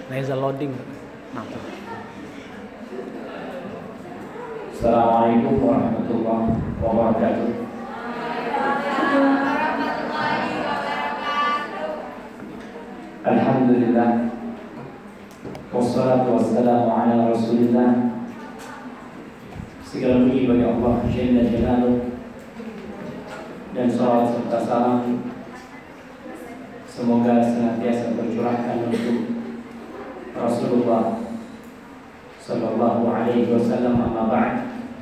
Laser loading. Nah. Assalamualaikum warahmatullahi wabarakatuh. Alhamdulillah. Wassalatu wassalamu ala Rasulillah. Segala puji bagi Allah Jalla Jalaluh, dan salawat serta salam semoga senantiasa tercurahkan untuk Rasulullah sallallahu alaihi wasallam. Amma ba'd.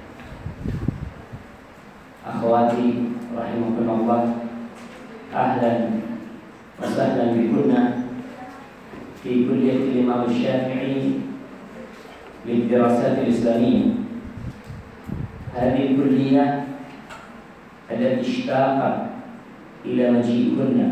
Akhwati rahimakumullah, ahlan wa sahlan bikunna fi kulliyati Imam Syafi'i lid-dirasat al-islamiyyah. Hadhihi al-kulliyah allati ishtaqat ila maji'ikunna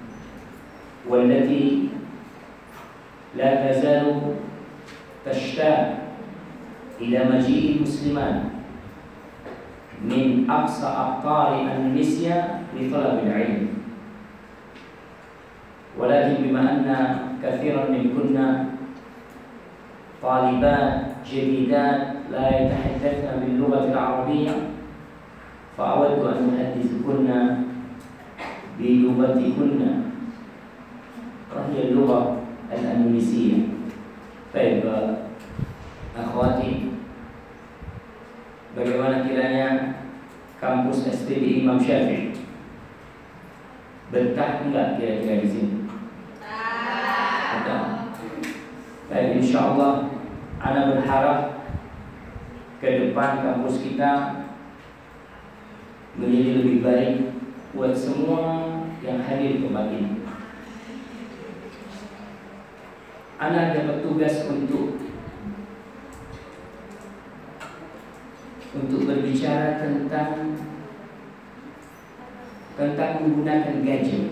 wallati la tazalu tashtaq ila maji'i musliman min aqsa aqtari Indonesia li talab al-ilm. Walakin bima anna kathiran minkunna طالبات جديدات لا يتحدثن باللغة العربية، فأود أن أحدثكن بلغتكن وهي اللغة الأندونيسية. Baik, akhwati, bagaimana kiranya kampus STD Imam Syafi'i? Betah enggak kira-kira di sini? Betah. Baik, insyaallah ana berharap ke depan kampus kita menjadi lebih baik buat semua yang hadir di tempat ini. Ana dapat tugas untuk berbicara tentang menggunakan gadget.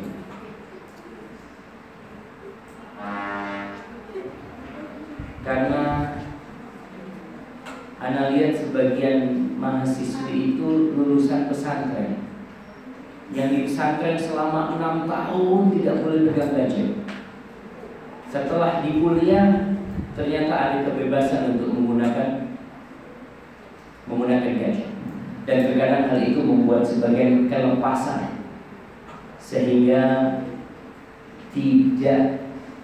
Karena ana lihat sebagian mahasiswi itu lulusan pesantren, yang di pesantren selama 6 tahun tidak boleh pegang gadget. Setelah di kuliah ternyata ada kebebasan untuk menggunakan gadget, dan terkadang hal itu membuat sebagian kelepasan sehingga tidak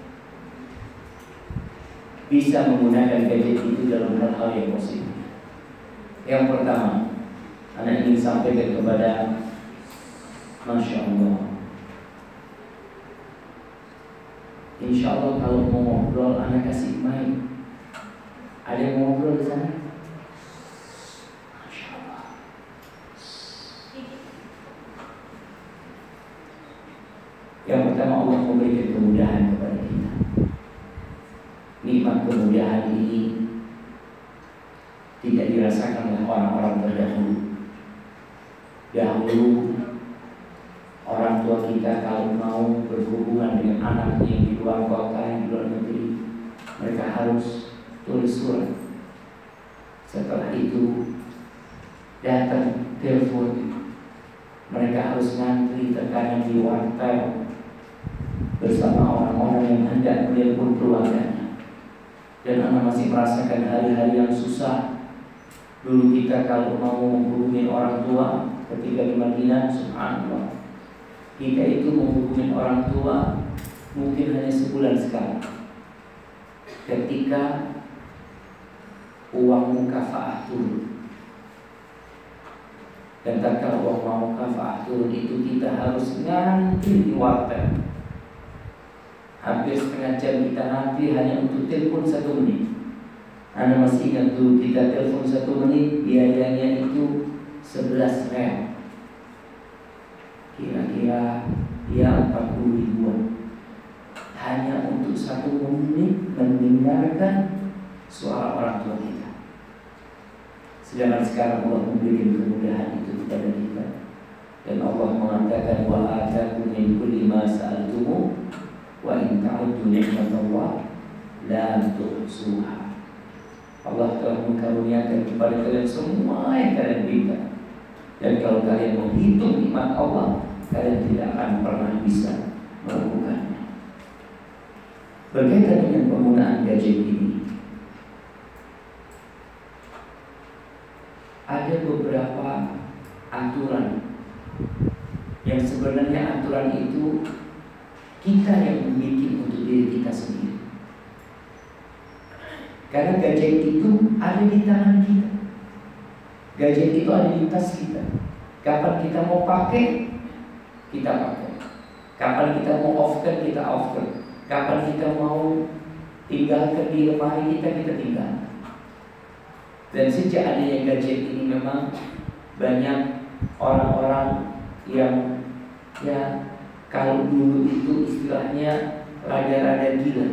bisa menggunakan gadget itu dalam hal-hal yang positif. Yang pertama, anak ingin sampaikan kepada Masya Allah, insya Allah kalau mau ngobrol, anak kasih mic. Ada yang mau ngobrol di sana? Masya Allah. Yang pertama, Allah memberikan kemudahan kepada kita. Nikmat kemudahan ini tidak dirasakan oleh orang-orang terdahulu. Dahulu orang tua kita kalau mau berhubungan dengan anaknya yang di luar kota, yang di luar negeri, mereka harus tulis surat. Setelah itu datang telepon, mereka harus ngantri terkadang di wartel bersama orang-orang yang hendak menelpon keluarganya. Dan anak masih merasakan hari-hari yang susah. Dulu kita kalau mau menghubungi orang tua ketika di Madinah, subhanallah, kita itu menghubungi orang tua mungkin hanya sebulan sekali. Ketika uang mukafaah turun, dan tatkala uang mukafaah turun itu kita harus ngantri di wartel. Hampir setengah jam kita nanti hanya untuk telepon 1 menit. Anda masih ingat dulu kita telepon 1 menit biayanya itu 11 rial. Kira-kira ya 40 ribuan. Hanya untuk 1 menit mendengarkan suara orang tua kita. Sedangkan sekarang Allah memberikan kemudahan itu kepada kita. Dan Allah mengatakan wa atakum min kulli ma sa'altumu wa in ta'uddu ni'matallah la tuhsuha. Allah telah mengkaruniakan kepada kalian semua yang kalian minta, dan kalau kalian menghitung nikmat Allah, kalian tidak akan pernah bisa melakukannya. Berkaitan dengan penggunaan gadget ini, ada beberapa aturan yang sebenarnya aturan itu kita yang membuat untuk diri kita sendiri. Karena gadget itu ada di tangan kita. Gadget itu ada di tas kita. Kapan kita mau pakai, kita pakai. Kapan kita mau off-kan, kita off-kan. Kapan kita mau tinggalkan di lemari kita tinggal. Dan sejak adanya gadget ini memang banyak orang-orang yang kalau dulu itu istilahnya rada-rada gila.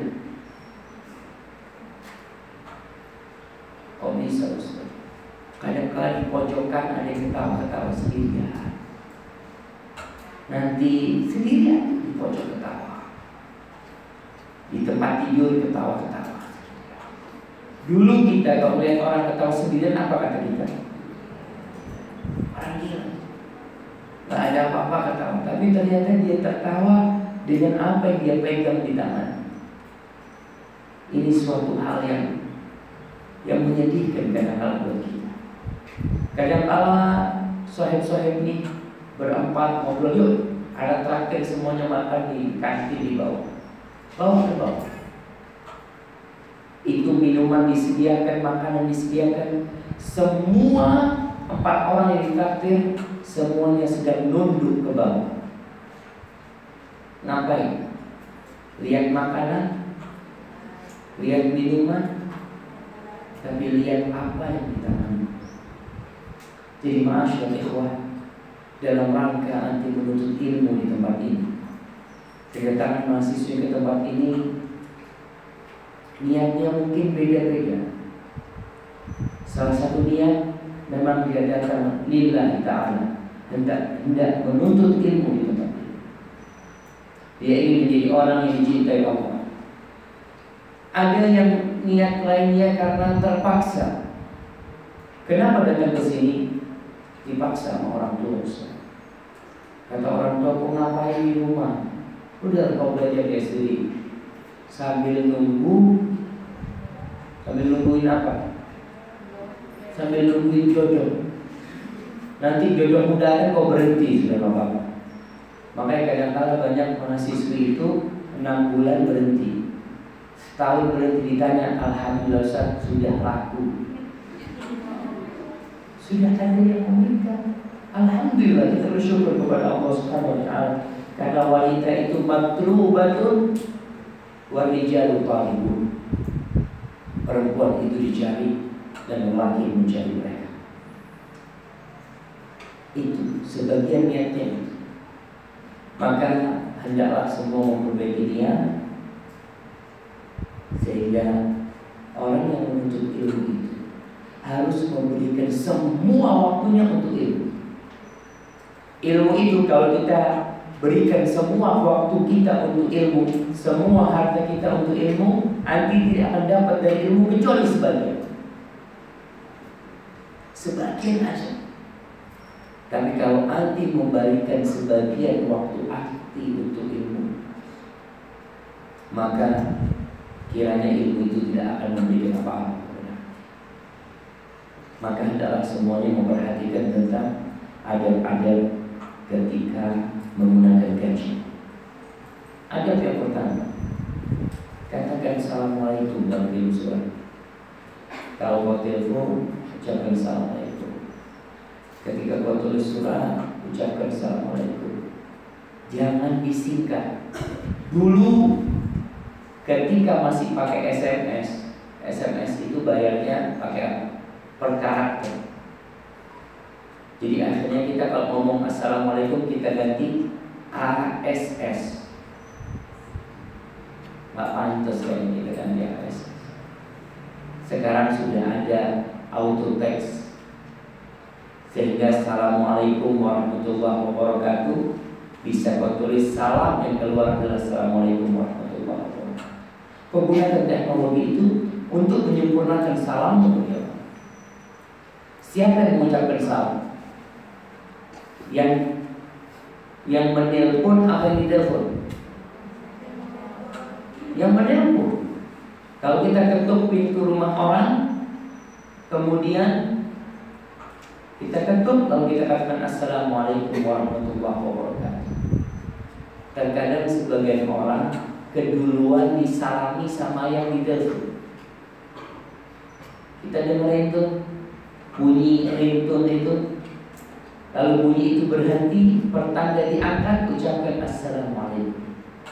Kok bisa Ustaz? Kadang-kadang di pojokan ada yang ketawa-ketawa sendirian. Nanti sendirian di pojok ketawa. Di tempat tidur ketawa-ketawa. Dulu kita kalau melihat orang ketawa sendirian, apa kata kita? Orang gila. Gak ada apa-apa ketawa. Tapi ternyata dia tertawa dengan apa yang dia pegang di tangan. Ini suatu hal yang menyedihkan kadang-kala buat kita. Kadang-kala sohib-sohib ini berempat ngobrol, yuk ada traktir semuanya makan di kantin di bawah. Bawa ke bawah. Itu minuman disediakan, makanan disediakan. Semua 4 orang yang ditraktir semuanya sedang nunduk ke bawah. Ngapain? Lihat makanan, lihat minuman, tapi lihat apa yang di tanganmu. Jadi ma'asyar ikhwan, dalam rangka anti menuntut ilmu di tempat ini, kedatangan mahasiswa ke tempat ini, niatnya mungkin beda-beda. Salah satu niat memang dia datang lillahi ta'ala, hendak menuntut ilmu di tempat ini. Dia ingin menjadi orang yang dicintai Allah. Ada yang niat lainnya karena terpaksa. Kenapa datang ke sini? Dipaksa sama orang tua. Kata orang tua, kau ngapain di rumah? Udah kau belajar di SD. Sambil nungguin apa? Sambil nungguin jodoh. Nanti jodoh muda kan kau berhenti sudah bapak. Makanya kadang-kala banyak mahasiswi itu 6 bulan berhenti. Setahun berhenti, ditanya, alhamdulillah Ustaz, sudah laku. Sudah ada yang meminta. Alhamdulillah, kita bersyukur kepada Allah Subhanahu wa taala. Karena wanita itu matlubatun wa rijalu talibun. Perempuan itu dicari dan lelaki mencari mereka. Itu sebagian niatnya. Maka hendaklah semua memperbaiki niat, sehingga orang yang menuntut ilmu itu harus memberikan semua waktunya untuk ilmu. Ilmu itu kalau kita berikan semua waktu kita untuk ilmu, semua harta kita untuk ilmu, nanti tidak akan dapat dari ilmu kecuali sebagian aja. Tapi kalau anti memberikan sebagian waktu anti untuk ilmu, maka kiranya ilmu itu tidak akan memberikan apa-apa. Maka hendaklah semuanya memperhatikan tentang adab-adab ketika menggunakan gadget. Adab yang pertama, katakan assalamualaikum dalam kirim surat. Kalau kau telepon, ucapkan assalamualaikum. Ketika kau tulis surat, ucapkan assalamualaikum. Jangan disingkat. Dulu ketika masih pakai SMS itu bayarnya pakai apa? Per karakter. Jadi akhirnya kita kalau ngomong assalamualaikum kita ganti ASS. Nggak pantas kalau kita ganti ASS. Sekarang sudah ada auto text, sehingga assalamualaikum warahmatullahi wabarakatuh bisa kau tulis salam yang keluar adalah assalamualaikum warahmatullahi wabarakatuh. Penggunaan teknologi itu untuk menyempurnakan salam kemudian. Siapa yang mengucapkan salam? Yang menelpon apa yang ditelepon? yang menelpon. Kalau kita ketuk pintu rumah orang, kemudian kita ketuk lalu kita katakan Assalamualaikum warahmatullahi wabarakatuh. Terkadang sebagian orang keduluan disalami sama yang ditelepon. Kita dengar itu bunyi ringtone itu, lalu bunyi itu berhenti, pertanda diangkat, ucapkan Assalamualaikum.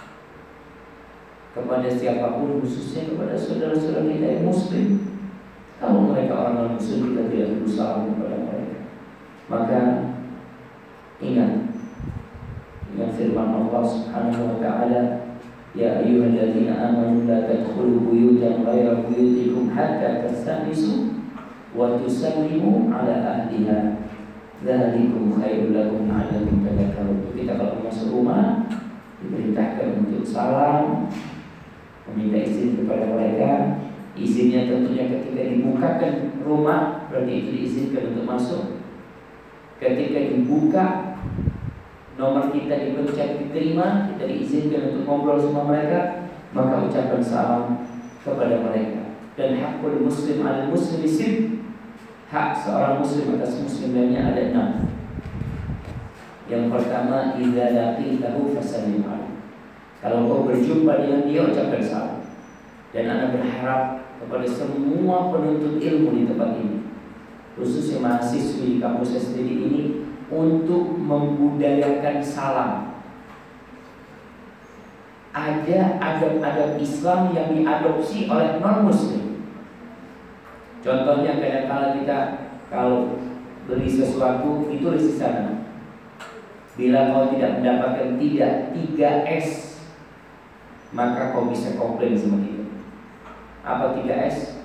Kepada siapapun, khususnya kepada saudara-saudara kita yang muslim. Kalau mereka orang non-muslim, kita tidak perlu salam kepada mereka. Maka ingat firman Allah Subhanahu wa taala, ya ayyuhalladzina amanu la tadkhulu buyutan ghayra buyutikum hatta tastanisu wa tusallimu ala ahliha. Dzalikum khairul lakum la'allakum tadhakkarun. Kita kalau masuk rumah diperintahkan untuk salam, meminta izin kepada mereka. Izinnya tentunya ketika dibukakan rumah, berarti itu diizinkan untuk masuk. Ketika dibuka, nomor kita dipencet diterima, kita diizinkan untuk ngobrol sama mereka, maka ucapkan salam kepada mereka. Dan hakul muslim al muslim isim, hak seorang muslim atas muslim lainnya ada 6. Yang pertama, idza laqitahu fasallim alaihi. Kalau kau berjumpa dengan dia, ucapkan salam. Dan Anda berharap kepada semua penuntut ilmu di tempat ini, khususnya mahasiswi di kampus sendiri ini, untuk membudayakan salam. Ada adab-adab Islam yang diadopsi oleh non-muslim. Contohnya kadang-kala kita kalau beli sesuatu ditulis di sana, bila kau tidak mendapatkan 3S, maka kau bisa komplain sama kita. Apa 3S?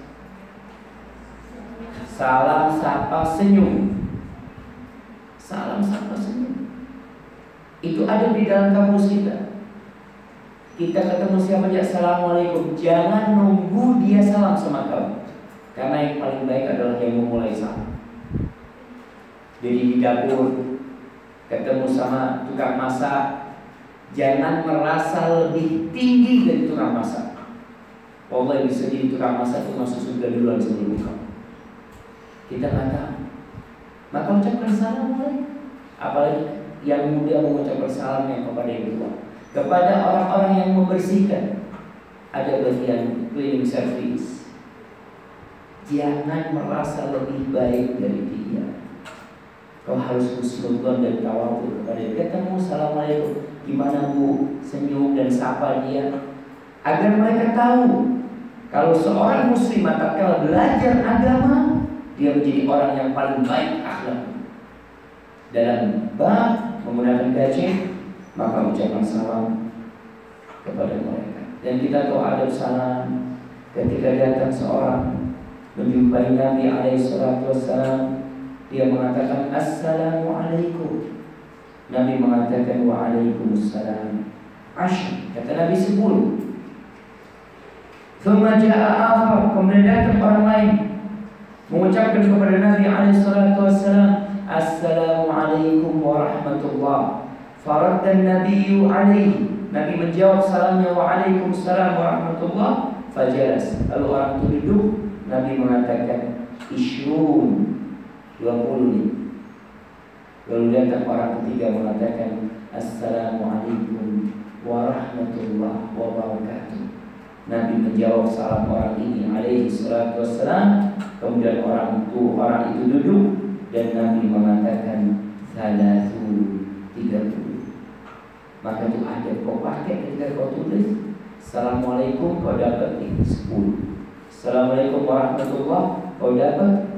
Salam, sapa, senyum. Salam, sapa, senyum. Itu ada di dalam kamus kita. Kita ketemu siapa aja, Assalamualaikum. Jangan nunggu dia salam sama kamu, karena yang paling baik adalah yang memulai salam. Jadi di dapur ketemu sama tukang masak, jangan merasa lebih tinggi dari tukang masak. Allah bisa jadi tukang masak itu masuk surga duluan sebelum kamu. Kita nggak tahu, maka ucapkan salam. Apalagi yang muda mengucapkan salam yang kepada yang tua, kepada orang-orang yang membersihkan. Ada bagian cleaning service, jangan merasa lebih baik dari dia. Kau harus husnudzon dan tawadhu kepada dia. Ketemu, Assalamualaikum, gimana bu, senyum dan sapa dia, agar mereka tahu kalau seorang muslim tatkala belajar agama, dia menjadi orang yang paling baik akhlak. Dalam bab menggunakan gadget, maka ucapan salam kepada mereka. Dan kita tahu adab salam ketika datang seorang menjumpai Nabi SAW, dia mengatakan Assalamualaikum. Nabi mengatakan Waalaikumsalam. Kata Nabi 10. Thumma ja'a akhar, kemudian datang orang lain mengucapkan kepada Nabi SAW, Assalamualaikum warahmatullah. Faraddan nabiyyu alaihi, Nabi menjawab salamnya Waalaikumsalam warahmatullah. Fajalas, lalu orang itu duduk. Nabi mengatakan Ishrun, 20 nih. Lalu datang orang ketiga mengatakan Assalamualaikum warahmatullahi wabarakatuh. Nabi menjawab salam orang ini alaihi salatu wassalam. Kemudian orang itu duduk dan Nabi mengatakan 30. Maka itu ada kau pakai ketika kau tulis Assalamualaikum, kau dapat 10. Assalamualaikum warahmatullahi, kau dapat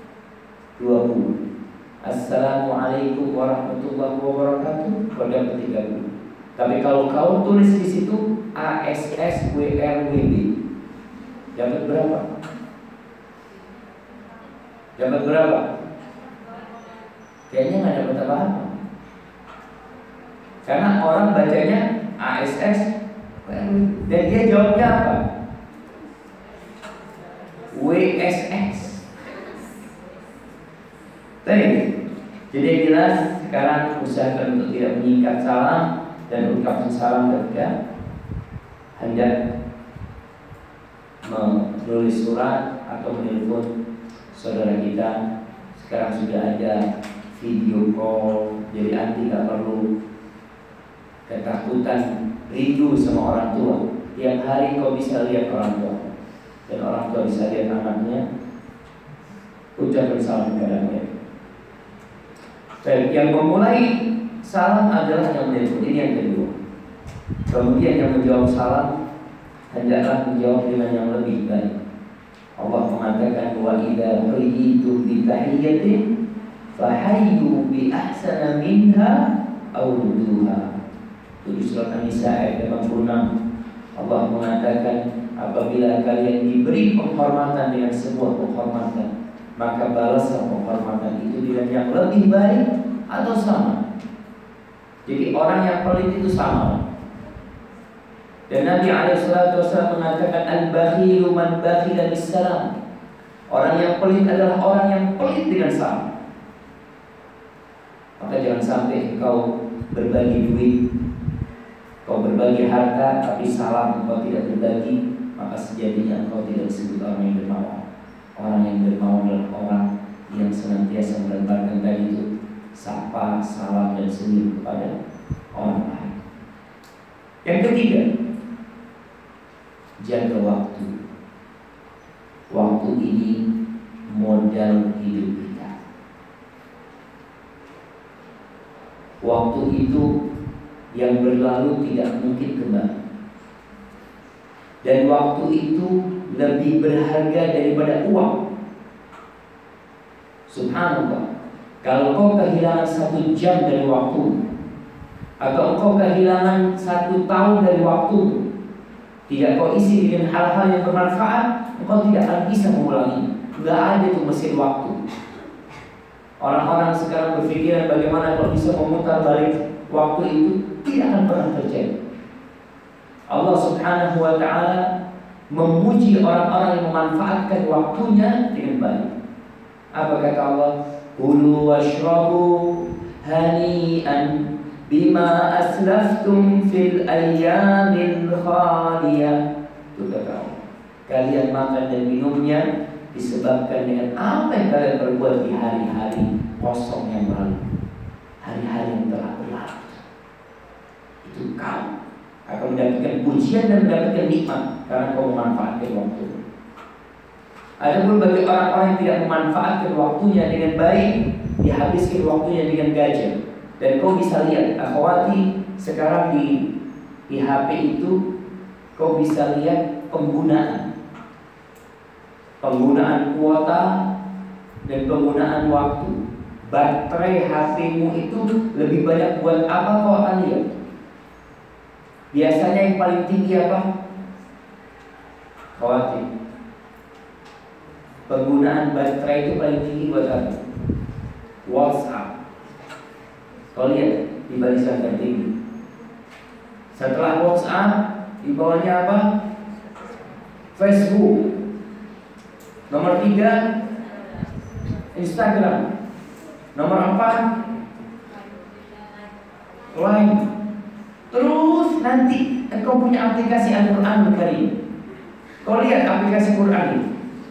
20. Assalamualaikum warahmatullahi wabarakatuh, kau dapat 30. Tapi kalau kau tulis di situ ASSWRWB, dapat berapa? Dapat berapa? Kayaknya nggak dapat apa-apa. Karena orang bacanya ASS, dan dia jawabnya apa? WSS. Jadi jelas sekarang usahakan untuk tidak menyingkat salam dan ucapkan salam ketika hendak menulis surat atau menelpon saudara kita. Sekarang sudah ada video call, jadi anti nggak perlu ketakutan rindu sama orang tua. Tiap hari kau bisa lihat orang tua, dan orang tua bisa lihat anaknya. Ucapkan salam kepada mereka. Baik, yang memulai salam adalah yang menelpon. Ini yang kedua. Kemudian yang menjawab salam hendaklah menjawab dengan yang lebih baik. Allah mengatakan wa idza huyitum bi tahiyyatin fahayyu bi ahsana minha aw rudduha. Itu surat An-Nisa ayat 86. Allah mengatakan apabila kalian diberi penghormatan dengan sebuah penghormatan, maka balaslah penghormatan itu dengan yang lebih baik atau sama. Jadi orang yang pelit itu sama. Dan Nabi SAW mengatakan al-bakhilu man bakhila bis-salam. Orang yang pelit adalah orang yang pelit dengan salam. Maka jangan sampai engkau berbagi duit, kau berbagi harta, tapi salam engkau tidak berbagi, maka sejatinya engkau tidak disebut orang yang dermawan. Orang yang dermawan adalah orang yang senantiasa menebarkan tadi itu sapa, salam, dan senyum kepada orang lain. Yang ketiga, jaga waktu. Waktu ini modal hidup kita. Waktu itu yang berlalu tidak mungkin kembali. Dan waktu itu lebih berharga daripada uang. Subhanallah. Kalau kau kehilangan 1 jam dari waktu, atau engkau kehilangan 1 tahun dari waktu, tidak kau isi dengan hal-hal yang bermanfaat, engkau tidak akan bisa mengulangi. Tidak ada itu mesin waktu. Orang-orang sekarang berpikiran bagaimana kalau bisa memutar balik waktu itu, tidak akan pernah terjadi. Allah Subhanahu wa ta'ala memuji orang-orang yang memanfaatkan waktunya dengan baik. Apa kata Allah? Kulu washrabu hani'an bima aslaftum fil ayyamil khaliyah. Itu kata Allah. Kalian makan dan minumnya disebabkan dengan apa yang kalian perbuat di hari-hari kosong yang berlalu, hari-hari yang telah berlalu. Itu kau akan mendapatkan pujian dan mendapatkan nikmat karena kau memanfaatkan waktu. Adapun bagi orang-orang yang tidak memanfaatkan waktunya dengan baik, dihabiskan waktunya dengan gajah. Dan kau bisa lihat, akhwati, sekarang di HP itu kau bisa lihat penggunaan kuota dan penggunaan waktu. Baterai HP-mu itu lebih banyak buat apa kau akan lihat. Biasanya yang paling tinggi apa? Khawatir. Penggunaan baterai itu paling tinggi buat apa? WhatsApp. Kau lihat di barisan tertinggi. Setelah WhatsApp, di bawahnya apa? Facebook. Nomor 3 Instagram. Nomor 4 Line. Terus nanti engkau punya aplikasi Al-Quran Karim. Kau lihat aplikasi Quran ini,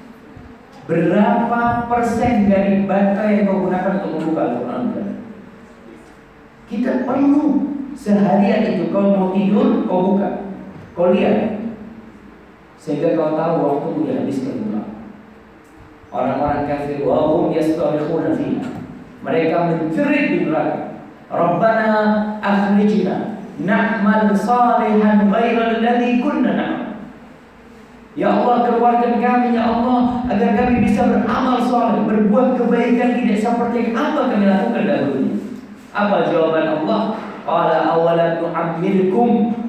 berapa persen dari baterai yang kau gunakan untuk membuka Al-Quran Karim? Kita perlu seharian itu kau mau tidur, kau buka, kau lihat, sehingga kau tahu waktu udah habiskan pula. Orang-orang kafir wahum yastarikhuna fiha, mereka menjerit di neraka. Rabbana akhrijna na'mal salihan ghairal ladzi kunna na'mal. Ya Allah, keluarkan kami ya Allah agar kami bisa beramal saleh, berbuat kebaikan tidak seperti apa kami lakukan dahulunya. Apa jawaban Allah? Qala awalan nu'ammirkum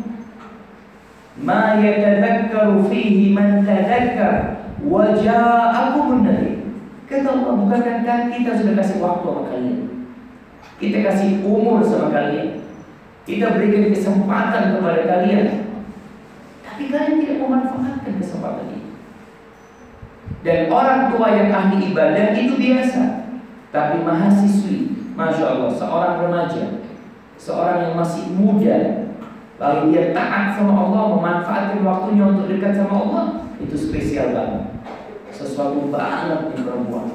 ma yatadhakkaru fihi man tadhakkar wa ja'akumun nadhir. Kata Allah, bukankah kita sudah kasih waktu sama kalian? Kita kasih umur sama kalian. Kita berikan kesempatan kepada kalian. Tapi kalian tidak memanfaatkan kesempatan ini. Dan orang tua yang ahli ibadah itu biasa. Tapi mahasiswi, Masya Allah, seorang remaja, seorang yang masih muda, lalu dia taat sama Allah, memanfaatkan waktunya untuk dekat sama Allah, itu spesial banget, sesuatu banget di perempuan.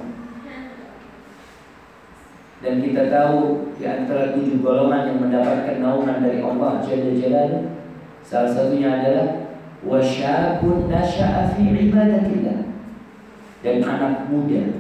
Dan kita tahu di antara 7 golongan yang mendapatkan naungan dari Allah Jalla Jalaluhu, salah satunya adalah wasyabun nasya'a fi ibadatillah, dan anak muda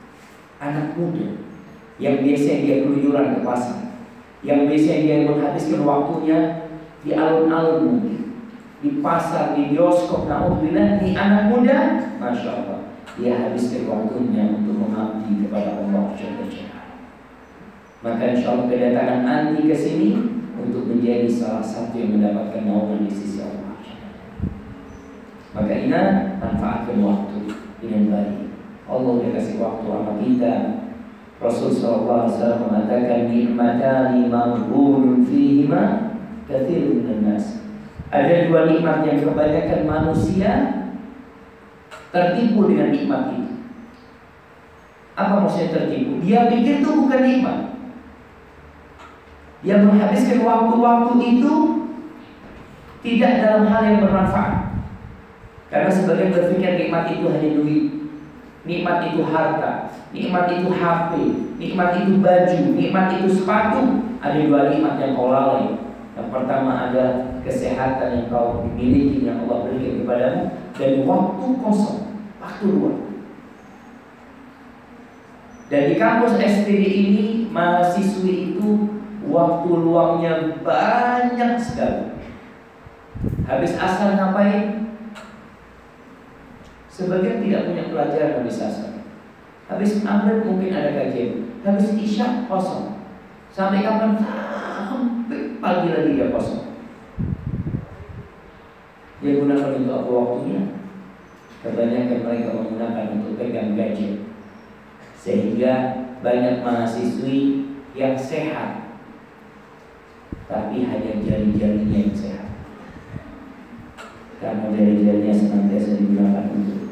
yang biasanya dia keluyuran ke pasar, yang biasanya dia menghabiskan waktunya di alun-alun mungkin, di pasar, di bioskop. Na'udzubillah, di anak muda, Masya Allah, dia habiskan waktunya untuk mengabdi kepada Allah Jalla Jalaluhu. Maka insya Allah kedatangan anti ke sini untuk menjadi salah satu yang mendapatkan naungan di sisi Allah. Maka ingat, manfaatkan waktu dengan baik. Allah sudah kasih waktu sama kita. Rasul SAW mengatakan, nikmatani maghbunun fihima katsirun minan nas. Ada 2 nikmat yang kebanyakan manusia tertipu dengan nikmat itu. Apa maksudnya tertipu? Dia pikir itu bukan nikmat. Dia menghabiskan waktu-waktu itu tidak dalam hal yang bermanfaat. Karena sebagian berpikir nikmat itu hanya duit, nikmat itu harta, nikmat itu HP, nikmat itu baju, nikmat itu sepatu. Ada 2 nikmat yang kau lalai. Yang pertama ada kesehatan yang kau miliki, yang Allah berikan kepadamu, dan waktu kosong, waktu luang. Dan di kampus STD ini, mahasiswi itu waktu luangnya banyak sekali. Habis asar ngapain? Sebagian tidak punya pelajaran habis asar. Habis maghrib mungkin ada kajian. Habis isya kosong. Sampai kapan? Sampai pagi lagi dia kosong. Dia gunakan untuk apa waktunya? Kebanyakan mereka menggunakan untuk pegang gadget. Sehingga banyak mahasiswi yang sehat, tapi hanya jari-jarinya yang sehat, karena jari-jarinya senantiasa digunakan untuk.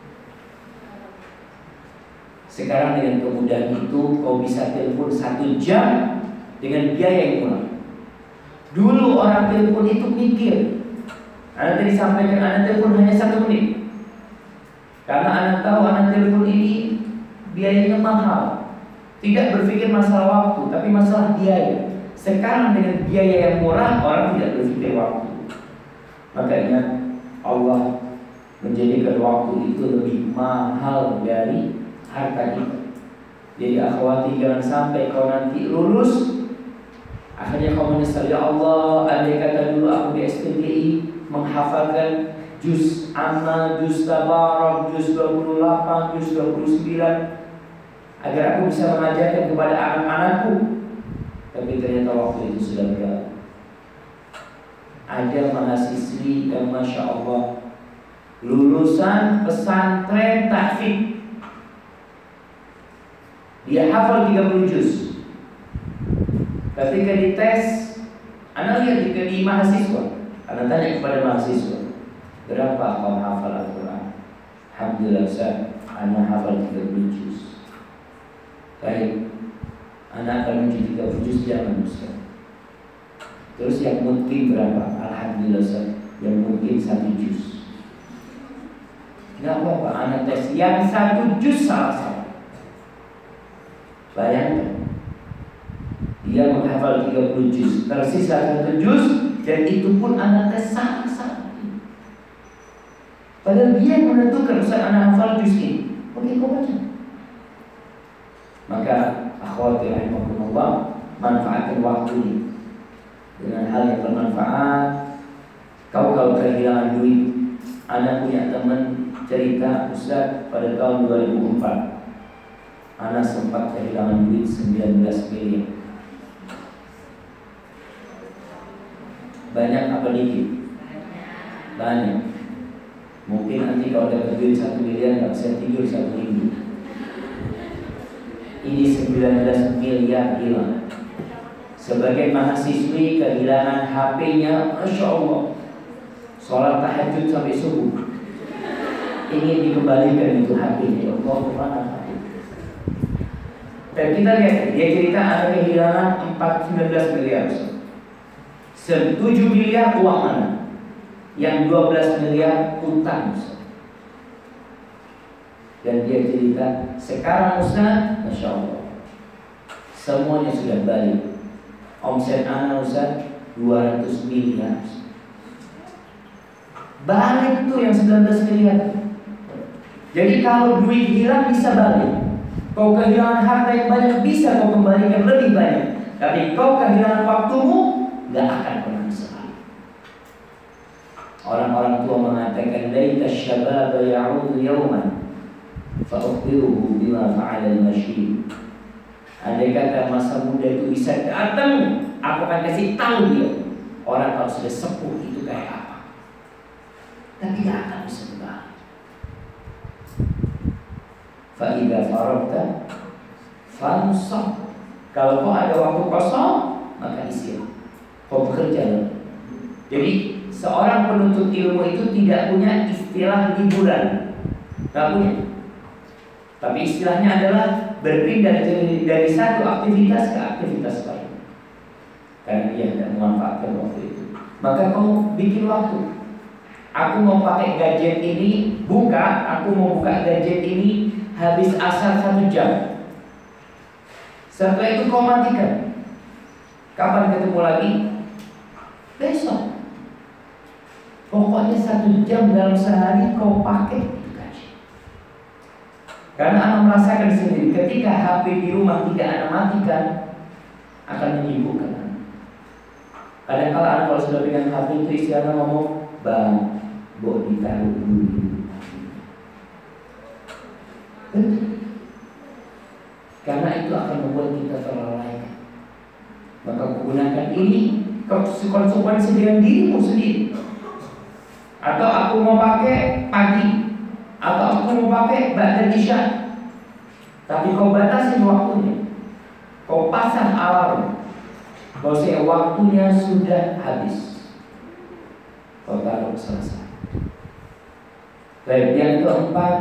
Sekarang dengan kemudahan itu kau bisa telepon 1 jam dengan biaya yang murah. Dulu orang telepon itu mikir. Anak tadi sampaikan, anak telepon hanya 1 menit, karena anak tahu anak telepon ini biayanya mahal. Tidak berpikir masalah waktu, tapi masalah biaya. Sekarang dengan biaya yang murah, orang tidak berpikir waktu. Maka ingat, Allah menjadikan waktu itu lebih mahal dari harta kita. Jadi akhwati, jangan sampai kau nanti lulus akhirnya kau menyesal, ya Allah, andai kata dulu aku di SPDI menghafalkan juz amma, juz tabarak, juz 28, juz 29, agar aku bisa mengajarkan kepada anak-anakku. Tapi ternyata waktu itu sudah berlalu. Ada mahasiswi yang Masya Allah lulusan pesantren tahfiz, dia hafal 30 juz. Ketika dites, anak lihat di mahasiswa, anak tanya kepada mahasiswa, berapa kau hafal Al-Quran? Alhamdulillah Ustaz, anak hafal 30 juz. Baik, anak akan menjadi 30 juz, jangan Ustaz. Terus yang mungkin berapa? Alhamdulillah Ustaz, yang mungkin 1 juz. Gak apa-apa, anak tes yang 1 juz salah. Bayangkan, dia menghafal 30 juz, tersisa 1 juz, dan itu pun anak tes salah. Padahal dia yang menentukan, Ustaz anak hafal juz ini, oke kau baca. Maka akhwati rahimakumullah, manfaatkan waktu ini dengan hal yang bermanfaat. Kau kalau kehilangan duit, anak punya teman cerita, Ustaz pada tahun 2004 anak sempat kehilangan duit 19 miliar. Banyak apa dikit? Banyak. Mungkin nanti kalau dapat duit 1 miliar gak bisa tidur 1 minggu. Ini 19 miliar hilang. Sebagai mahasiswi kehilangan HP-nya, Masya Allah, sholat tahajud sampai subuh, ingin dikembalikan itu HP-nya. Ya Allah, kemana HP? Dan kita lihat, dia cerita ada kehilangan 19 miliar. 7 miliar uang anak, yang 12 miliar utang. Dan dia cerita, sekarang Ustaz, Masya Allah, semuanya sudah balik. Omset anak Ustaz 200 miliar. Balik tuh yang 19 miliar. Jadi kalau duit hilang bisa balik. Kau kehilangan harta yang banyak bisa kau kembalikan lebih banyak. Tapi kau kehilangan waktumu, gak akan pernah bisa. Orang-orang tua mengatakan, laita syababa ya'udu yawman fa'ukhbiruhu bima fa'ala al-mashid. Andai kata masa muda itu bisa datang, aku akan kasih tahu dia orang kalau sudah sepuh itu kayak apa. Tapi tidak akan bisa kembali. Fa'idha faragta fansab. Kalau kau ada waktu kosong, maka isi. Kau bekerja. Jadi seorang penuntut ilmu itu tidak punya istilah liburan, tidak punya. Tapi istilahnya adalah berpindah dari satu aktivitas ke aktivitas lain. Karena dia tidak memanfaatkan waktu itu. Maka kamu bikin waktu. Aku mau pakai gadget ini, aku mau buka gadget ini habis asar 1 jam. Setelah itu kau matikan. Kapan ketemu lagi? Besok. Pokoknya 1 jam dalam sehari kau pakai. Karena anak merasakan sendiri, ketika HP di rumah tidak anak matikan, akan menyibukkan. Kadang-kala anak kalau sudah pegang HP itu istri anak ngomong, bang, boleh ditaruh dulu. Karena itu akan membuat kita terlalaikan. Maka gunakan ini konsekuensi dengan dirimu sendiri. Atau aku mau pakai pagi, atau aku mau pakai ba'da isya. Tapi kau batasi waktunya. Kau pasang alarm bahwa waktunya sudah habis. Kau taruh selesai. Baik, yang keempat,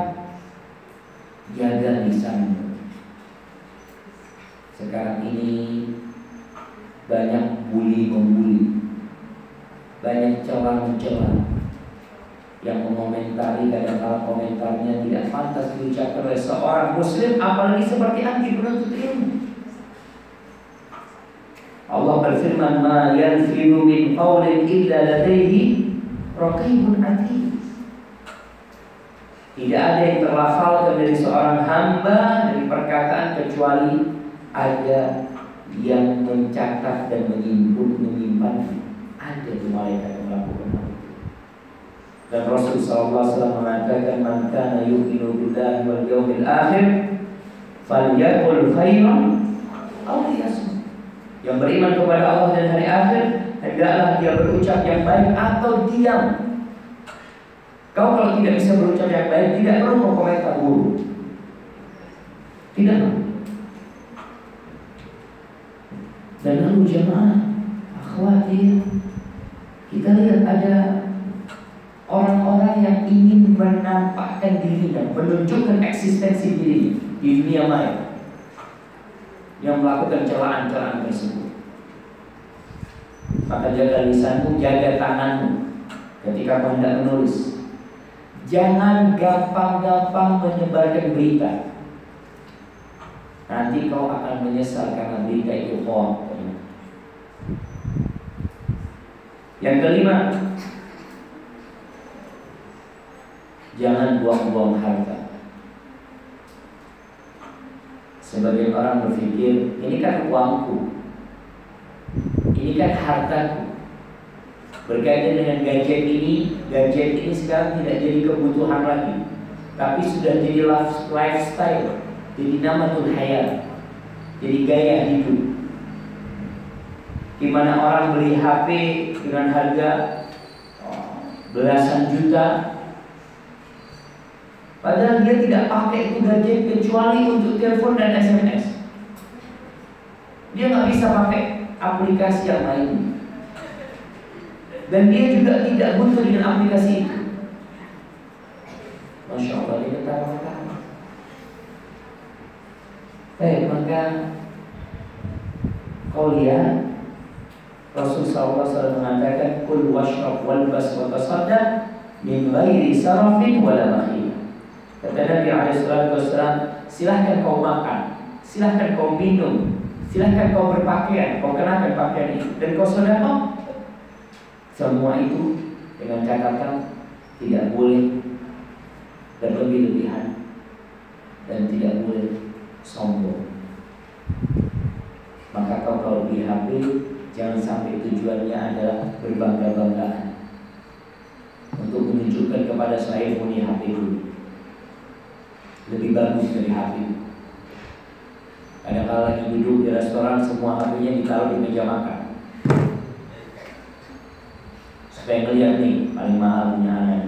jaga lisanmu. Sekarang ini banyak bully-membuli, banyak celah-mencela yang mengomentari, kadang-kala komentarnya tidak pantas diucapkan oleh seorang muslim, apalagi seperti anti penuntut ilmu. Allah berfirman, ma yanfiru min qawlin illa ladaihi raqibun atid. Tidak ada yang terlafalkan dari seorang hamba dari perkataan kecuali ada yang mencatat dan menyimpan. Ada di malaikat yang melakukan hal itu. Dan Rasul SAW mengatakan, man kana yu'minu billahi wal yawmil akhir falyaqul khairan aw liyasmut. Yang beriman kepada Allah dan hari akhir, hendaklah dia berucap yang baik atau diam. Kau kalau tidak bisa berucap yang baik, tidak perlu berkomentar buruk. Tidak perlu. Dan lalu jemaah, akhwati, kita lihat ada orang-orang yang ingin menampakkan diri dan menunjukkan eksistensi diri di dunia maya, yang melakukan celaan-celaan tersebut. Maka jaga lisanmu, jaga tanganmu ketika kau hendak menulis. Jangan gampang-gampang menyebarkan berita. Nanti kau akan menyesal karena berita itu hoax. Yang kelima, jangan buang-buang harta. Sebagian orang berpikir, ini kan uangku, ini kan hartaku. Berkaitan dengan gadget ini sekarang tidak jadi kebutuhan lagi, tapi sudah jadi lifestyle, jadi namatul hayat, jadi gaya hidup. Di mana orang beli HP dengan harga belasan juta, padahal dia tidak pakai itu gadget kecuali untuk telepon dan SMS. Dia nggak bisa pakai aplikasi yang lain, dan dia juga tidak butuh dengan aplikasi itu. Masya Allah, dia ketawa-ketawa. Baik, maka kau lihat Rasulullah SAW mengatakan, kul washrab walbas wa tasaddaq min ghairi sarafin wala makhil. Kata Nabi SAW, silahkan kau makan, silahkan kau minum, silahkan kau berpakaian, kau kenakan pakaian itu, dan kau sedekah. Semua itu dengan catatan tidak boleh berlebih-lebihan dan tidak boleh sombong. Maka kau kalau beli HP, jangan sampai tujuannya adalah berbangga-banggaan untuk menunjukkan kepada saya punya HP dulu, lebih bagus dari HP. Kadang-kadang lagi duduk di restoran, semua HP-nya ditaruh di meja makan supaya ngeliat nih paling mahal punya anak.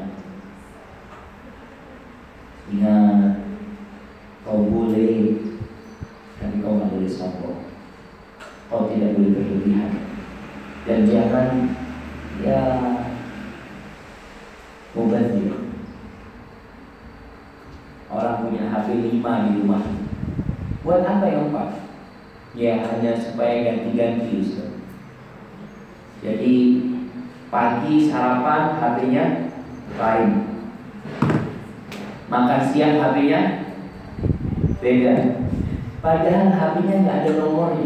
Ingat, kau boleh, tapi kau nggak boleh sombong. Kau tidak boleh berlebihan, dan jangan mubazir. Orang punya HP 5 di rumah, buat apa yang 4? Ya hanya supaya ganti-ganti, Ustaz. Jadi pagi sarapan HP-nya lain, makan siang HP-nya beda, padahal HP-nya nggak ada nomornya.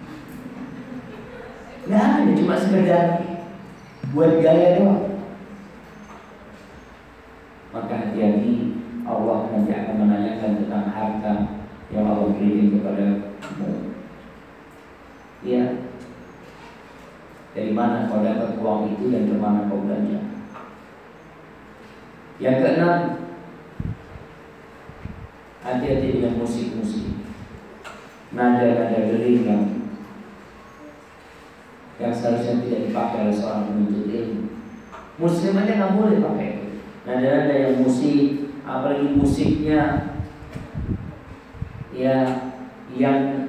Nggak ada, cuma sekedar buat gaya doang. Maka hati-hati, Allah nanti akan menanyakan tentang harta yang Allah berikan kepadamu. Ya, dari mana kau dapat uang itu dan kemana kau belanja? Yang keenam, hati-hati dengan musik-musik, nada-nada dering yang seharusnya tidak dipakai oleh seorang penuntut ilmu. Muslim aja nggak boleh pakai itu. Nada-nada yang musik, apalagi musiknya ya yang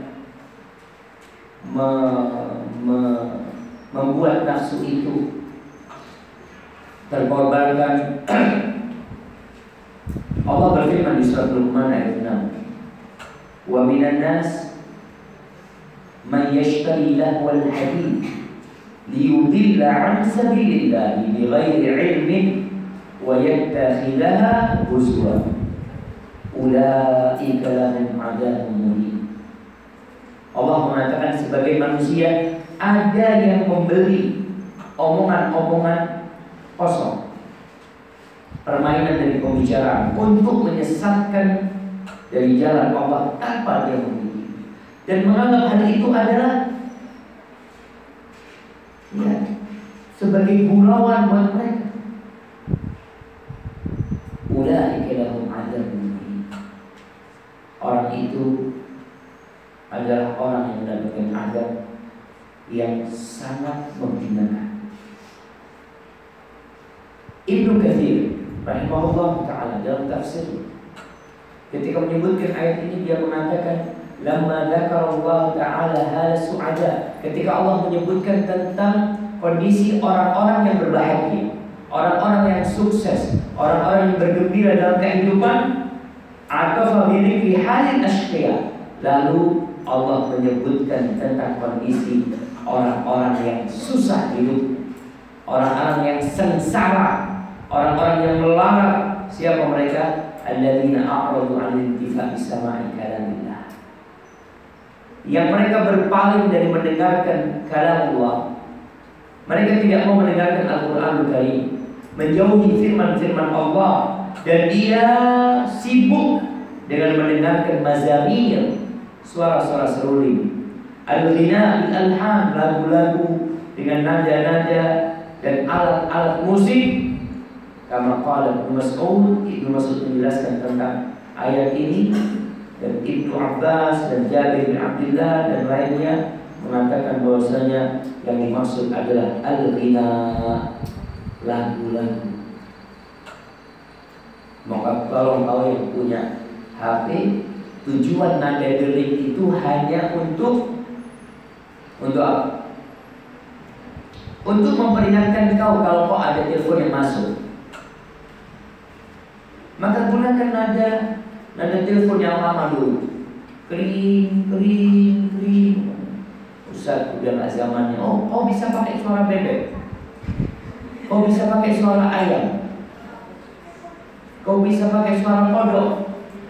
membuat nafsu itu terkorbankan. Allah berfirman di surat Luqman ayat 6, wa minan nas man yashtari lahwal hadith liyudilla an sabilillah bighairi ilmin wa yattakhidaha huzwa ulaika lahum adzabun muhin. Allah mengatakan sebagai manusia ada yang membeli omongan-omongan kosong, permainan dari pembicaraan untuk menyesatkan dari jalan Allah tanpa dia memiliki, dan menganggap hal itu adalah sebagai gurauan buat mereka. Ulaika lahum adzabun muhin. Orang itu adalah orang yang mendapatkan azab yang sangat menghinakan. Ibnu Katsir rahimahullah ta'ala dalam tafsir ketika menyebutkan ayat ini, dia mengatakan lamma dzakarallahu ta'ala hal su'ada, ketika Allah menyebutkan tentang kondisi orang-orang yang berbahagia, orang-orang yang sukses, orang-orang yang bergembira dalam kehidupan, atau fi halin ashqiya, lalu Allah menyebutkan tentang kondisi orang-orang yang susah hidup, orang-orang yang sengsara, orang-orang yang melarat. Siapa mereka? Alladzina a'radu 'anil intifa'i sama'i kalamillah, yang mereka berpaling dari mendengarkan kalam Allah. Mereka tidak mau mendengarkan Al-Qur'anul Karim, menjauhi firman-firman Allah, dan dia sibuk dengan mendengarkan mazamir, suara-suara seruling, al-ghina bil-alhan, lagu-lagu dengan nada-nada dan alat-alat musik. Kama qala Ibnu Mas'ud menjelaskan tentang ayat ini, dan Ibnu Abbas dan Jabir bin Abdullah dan lainnya mengatakan bahwasanya yang dimaksud adalah al-ghina, lagu-lagu. Maka kalau kau yang punya HP, tujuan nada dering itu hanya untuk apa? Untuk memperingatkan kau kalau kau ada telepon yang masuk. Maka gunakan nada telepon yang lama dulu. Kering. Ustaz, udah nggak zamannya. Oh, kau bisa pakai suara bebek. Kau bisa pakai suara ayam. Kau bisa pakai suara kodok.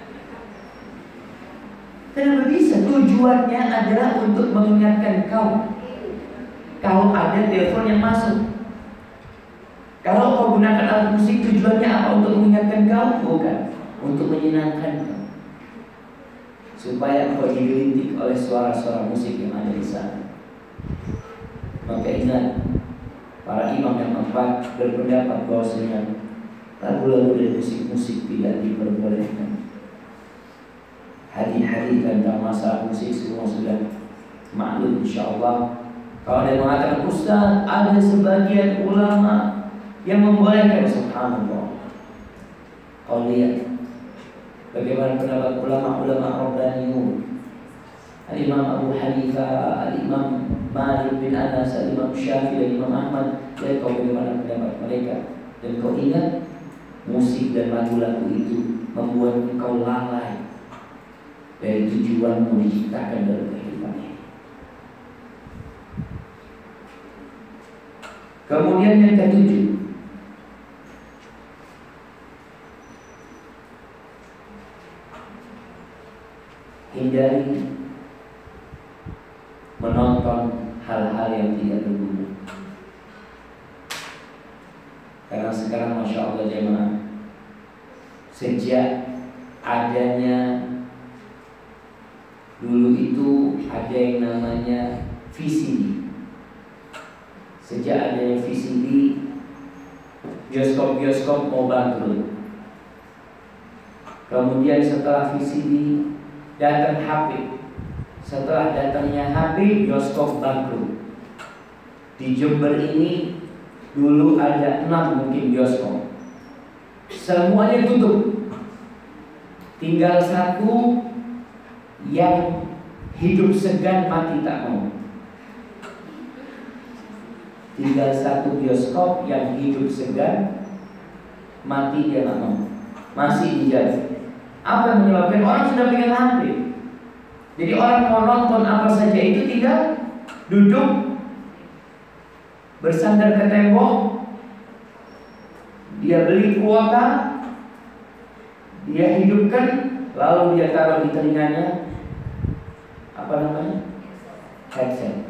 Kenapa bisa? Tujuannya adalah untuk mengingatkan kau kalau ada telepon yang masuk. Kalau kau gunakan alat musik, tujuannya apa? Untuk mengingatkan kau? Bukan. Untuk menyenangkan kau, supaya kau digelintik oleh suara-suara musik yang ada di sana. Maka ingat, para imam yang empat berpendapat bahwasanya lagu-lagu dan musik-musik tidak diperbolehkan. Hadis-hadis tentang masalah musik semua sudah maklum insyaallah. Kalau ada yang mengatakan Ustaz, ada sebagian ulama yang membolehkan, subhanallah. Kau lihat bagaimana pendapat ulama-ulama Rabbaniyun, Al-Imam Abu Hanifah, Al-Imam Malik bin Anas, Al-Imam Syafi'i, Al-Imam Ahmad. Lihat kau bagaimana pendapat mereka. Dan kau ingat, musik dan lagu-lagu itu membuat engkau lalai dari tujuanmu diciptakan dalam kehidupan ini. Kemudian yang ketujuh, hindari menonton hal-hal yang tidak berguna. Karena sekarang Masya Allah jemaah, sejak adanya, dulu itu ada yang namanya VCD. Sejak adanya VCD, bioskop-bioskop mau bangkrut. Kemudian setelah VCD datang HP. Setelah datangnya HP, bioskop bangkrut. Di Jember ini dulu ada 6 mungkin bioskop, semuanya tutup. Tinggal satu yang hidup segan mati tak mau. Tinggal satu bioskop yang hidup segan mati dia tak mau, masih dijaga. Apa yang menyebabkan? Orang sudah pegang HP. Jadi orang mau nonton apa saja itu tinggal duduk bersandar ke tembok, dia beli kuota, dia hidupkan, lalu dia taruh di telinganya apa namanya? Headset.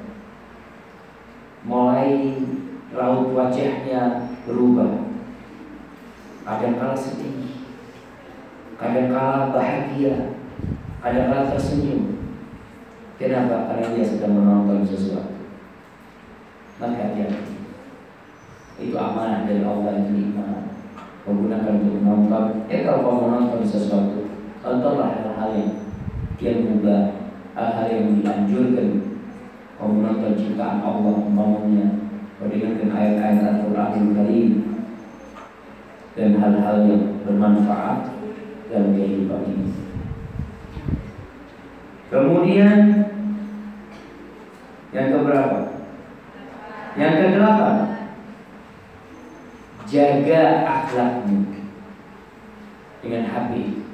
Mulai raut wajahnya berubah. Kadang-kala sedih, kadang-kala bahagia, kadang-kala tersenyum. Kenapa? Karena dia sedang menonton sesuatu. Maka dia, itu amanah dari Allah yang nikmat. Kau gunakan untuk menonton. Kalau kau menonton sesuatu, tontonlah hal-hal yang mubah, hal-hal yang dianjurkan. Kau menonton ciptaan Allah, umpamanya kau dengarkan ayat-ayat Al-Quranul Karim dan hal-hal yang bermanfaat dalam kehidupan ini. Kemudian yang keberapa? Yang ke-8, jaga akhlakmu dengan HP.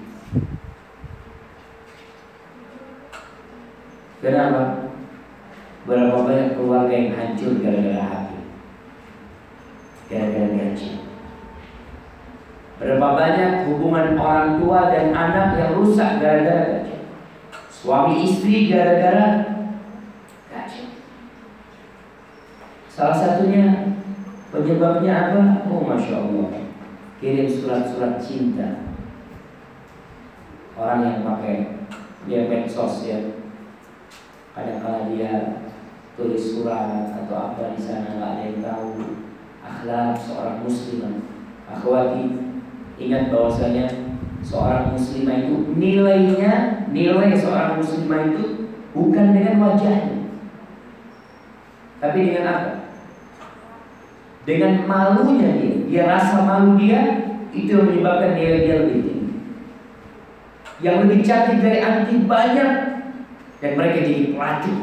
Kenapa? Berapa banyak keluarga yang hancur gara-gara HP, gara-gara gaji. Berapa banyak hubungan orang tua dan anak yang rusak gara-gara gaji. Suami istri gara-gara gaji. Salah satunya penyebabnya apa? Oh Masya Allah, kirim surat-surat cinta. Orang yang pakai dia medsos ya, kadang-kala dia tulis surat atau apa di sana, nggak ada yang tahu. Akhlak seorang muslimah. Akhwati, ingat bahwasanya seorang muslimah itu nilai seorang muslimah itu bukan dengan wajahnya, tapi dengan apa? Dengan malunya dia. Dia rasa malu dia, itu yang menyebabkan nilai dia lebih tinggi. Yang lebih cantik dari anti banyak, dan mereka jadi pelacur.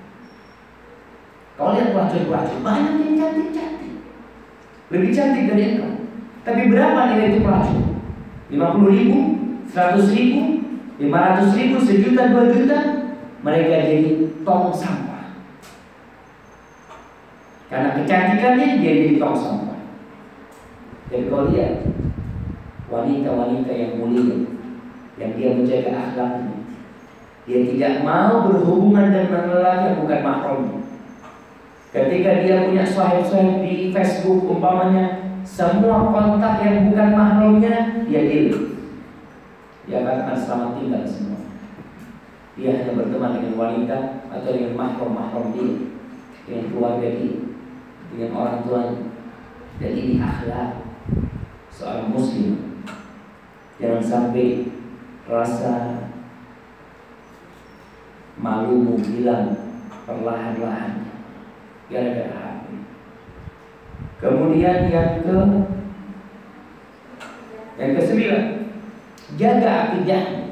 Kau lihat pelacur-pelacur, banyak yang cantik-cantik, lebih cantik dari engkau. Tapi berapa nilai itu pelacur? 50.000, 100.000, 500.000, 1 juta, 2 juta. Mereka jadi tong sampah. Karena kecantikannya dia jadi tong sampah. Jadi kau lihat, wanita-wanita yang mulia, yang dia menjaga akhlaknya. Dia tidak mau berhubungan dengan lelaki yang bukan mahramnya. Ketika dia punya swipe di Facebook umpamanya, semua kontak yang bukan mahramnya dia delete. Dia katakan selamat tinggal semua. Dia hanya berteman dengan wanita atau dengan mahram dia, dengan keluarga dia, dengan orang tuanya. Dan ini akhlak seorang muslim. Jangan sampai rasa malumu hilang perlahan-lahan gara-gara HP. Kemudian yang ke-9, jaga akidahnya.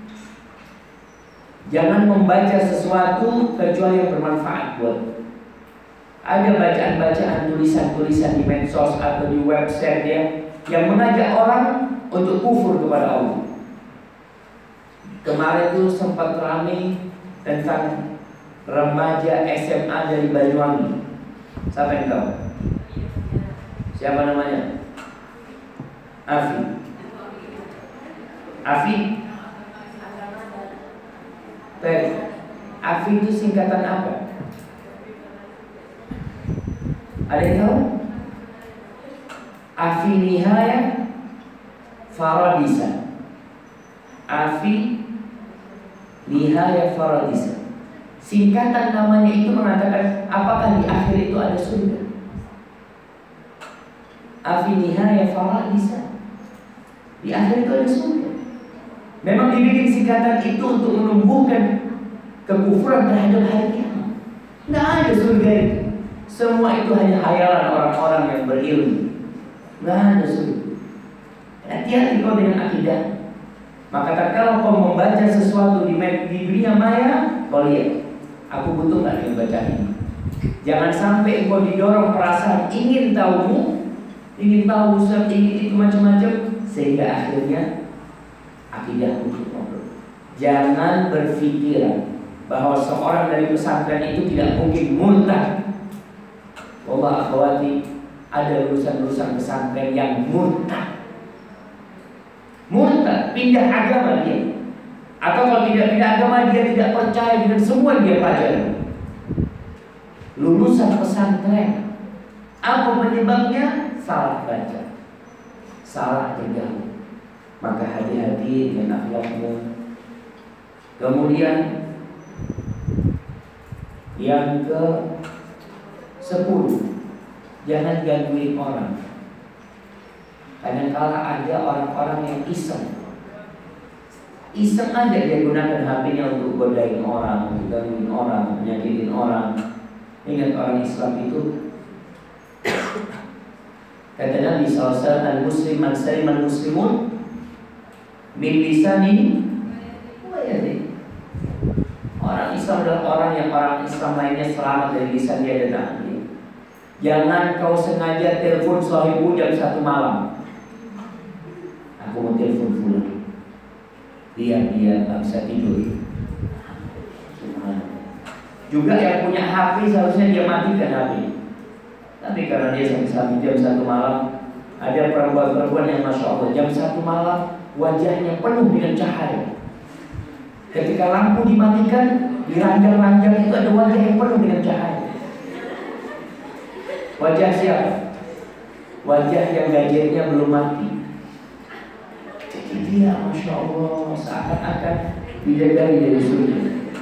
Jangan membaca sesuatu kecuali yang bermanfaat buat. Ada bacaan-bacaan, tulisan-tulisan di medsos atau di website yang mengajak orang untuk kufur kepada Allah. Kemarin itu sempat ramai tentang remaja SMA dari Banyuwangi. Siapa yang tahu? Siapa namanya? Afi. Afi itu singkatan apa? Ada yang tahu? Afi Nihaya Faradisa. Afi Nihaya Faradisa. Singkatan namanya itu mengatakan apakah di akhir itu ada surga? Afi Nihaya Faradisa. Di akhir itu ada surga. Memang dibikin singkatan itu untuk menumbuhkan kekufuran terhadap hari kiamat. Tidak ada surga itu. Semua itu hanya khayalan orang-orang yang berilmu. Tidak ada surga. Hati-hati kau dengan akidah. Maka kalau kau membaca sesuatu di dunia maya, kau lihat, aku butuh nggak dengan bacaan ini. Jangan sampai kau didorong perasaan ingin tahu Ustaz, ingin itu macam-macam, sehingga akhirnya akidah untuk ngobrol. Jangan berpikir bahwa seorang dari pesantren itu tidak mungkin murtad. Wallah akhwati, ada lulusan-lulusan pesantren yang murtad, pindah agama dia. Atau kalau tidak pindah agama, dia tidak percaya dengan semua dia pelajari. Lulusan pesantren, apa penyebabnya? Salah baca, salah terjauh. Maka hati-hati dengan akhlakmu. Kemudian yang ke-10, jangan gangguin orang. Kadang-kala ada orang-orang yang iseng aja dia gunakan HP-nya untuk godain orang, untuk gangguin orang, menyakitin orang. Ingat orang Islam itu kata Nabi SAW, al-muslim man saliman muslimun min lisani wa yadihi. Orang Islam adalah orang yang orang Islam lainnya selamat dari lisan dia dan tangan dia. Jangan kau sengaja telepon suamimu jam 1 malam. Aku mau telepon fulan, dia nggak bisa tidur. Juga yang punya HP seharusnya dia matikan HP. Tapi karena dia sampai jam 1 malam, ada perempuan-perempuan yang Masya Allah jam 1 malam wajahnya penuh dengan cahaya. Ketika lampu dimatikan, di ranjang-ranjang itu ada wajah yang penuh dengan cahaya. Wajah siapa? Wajah yang gadgetnya belum mati. Jadi dia Masya Allah seakan-akan bidadari dari surga.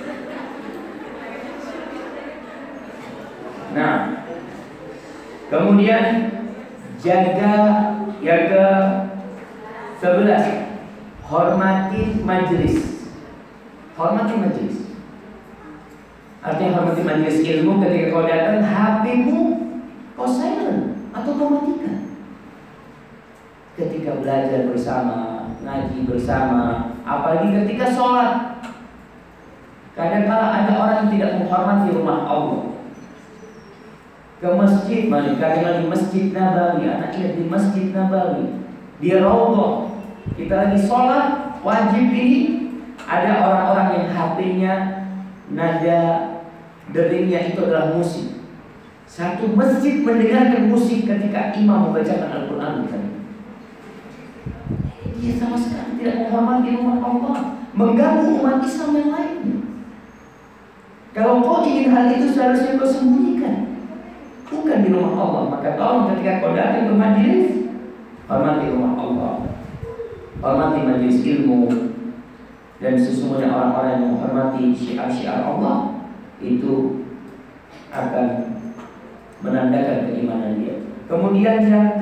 Nah, kemudian jaga yang ke-11, hormati majelis. Hormati majelis. Artinya hormati majelis ilmu. Ketika kau datang, HP-mu kau silent atau kau matikan. Ketika belajar bersama, ngaji bersama, apalagi ketika sholat. Kadang-kala ada orang yang tidak menghormati rumah Allah. Ke masjid, kadang-kala di Masjid Nabawi, anak lihat di Masjid Nabawi, di Raudhah, kita lagi sholat wajib ini. Ada orang-orang yang HP-nya nada deringnya itu adalah musik. Satu masjid mendengarkan musik ketika imam membacakan Al-Quran. Dia sama sekali tidak menghormati rumah Allah, mengganggu umat Islam yang lainnya. Kalau kau ingin hal itu seharusnya kau sembunyikan, bukan di rumah Allah. Maka tolong ketika kau datang ke majelis, hormati rumah Allah, hormati majelis ilmu. Dan sesungguhnya orang-orang yang menghormati syiar-syiar Allah itu akan menandakan keimanan dia. Kemudian yang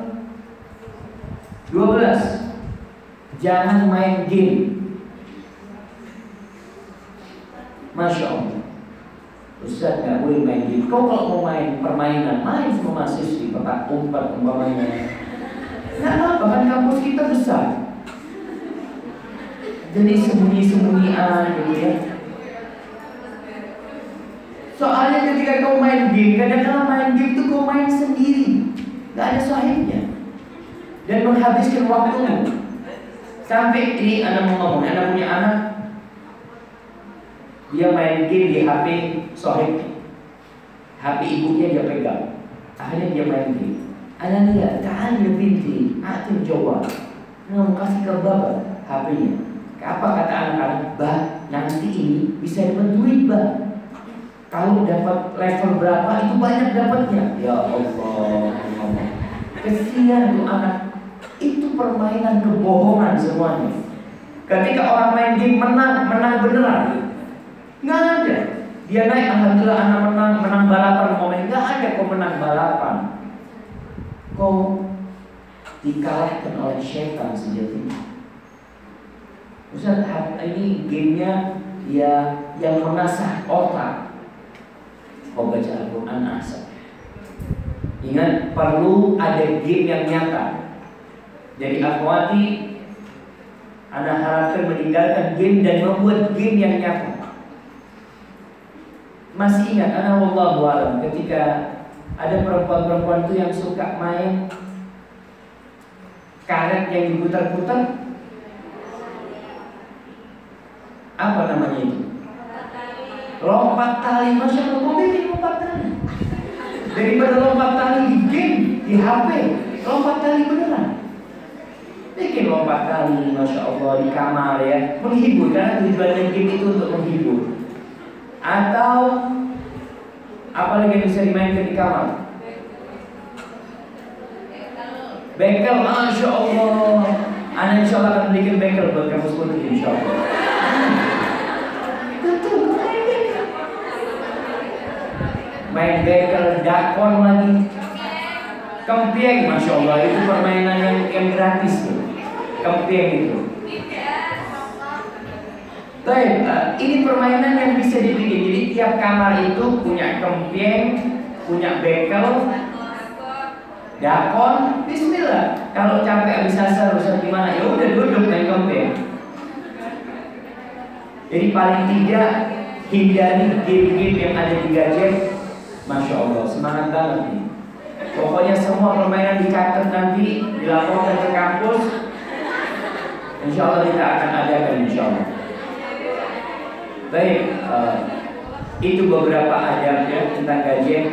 ke-12, jangan main game. Masya Allah, Ustaz nggak boleh main game. Kau kalau mau main permainan, main sama mahasiswi, petak umpat umpamanya. Nggak apa, kan kampus kita besar. Jadi sembunyi-sembunyian gitu ya. Soalnya ketika kau main game, kadang-kadang main game itu kau main sendiri, nggak ada sahibnya, dan menghabiskan waktumu. Sampai ini anak mau ngomong, anak punya anak, dia main game di HP sahibnya, HP ibunya dia pegang. Akhirnya dia main game. Anak lihat, ta'al ya binti, atim jawab. Mau kasih ke baba HP-nya. Apa kata anak-anak? Bah, nanti ini bisa dapat duit, bah. Kalau dapat level berapa itu banyak dapatnya. Ya Allah, kesian tuh anak. Itu permainan kebohongan semuanya. Ketika orang main game menang beneran. Nggak ada. Dia naik, alhamdulillah anak menang balapan. Nggak ada kau menang balapan. Kau dikalahkan oleh syaitan sejatinya. Ustaz, ini gamenya ya yang mengasah otak. Kau baca Al-Quran asal. Ingat, perlu ada game yang nyata. Jadi akhwati, Anda harapkan meninggalkan game dan membuat game yang nyata. Masih ingat, Ana wallahu a'lam, ketika ada perempuan-perempuan itu yang suka main karet yang diputar-putar. Apa namanya itu? Lompat tali. Masya Allah, kok bikin lompat tali? Daripada lompat tali di game, di HP, lompat tali beneran. Bikin lompat tali, Masya Allah, di kamar ya. Menghibur, karena tujuannya game itu untuk menghibur. Atau apalagi yang bisa dimainkan di kamar? Bengkel, Masya Allah. Anda insya Allah akan bikin bengkel buat kamu semua, insya Allah. Main bengkel, dakon lagi, kempieng, Masya Allah, itu permainan yang gratis tuh. Kempieng itu. Baik, ini permainan yang bisa dibikin. Jadi tiap kamar itu punya kempieng, punya bengkel, dakon. Bismillah. Kalau capek habis asar usah gimana, ya udah duduk main kempieng. Jadi paling tidak hindari game-game yang ada di gadget. Masya Allah, semangat banget nih. Pokoknya semua permainan dicatat nanti, dilaporkan ke kampus. Insya Allah kita akan adakan, insya Allah. Baik, itu beberapa adabnya tentang gadget.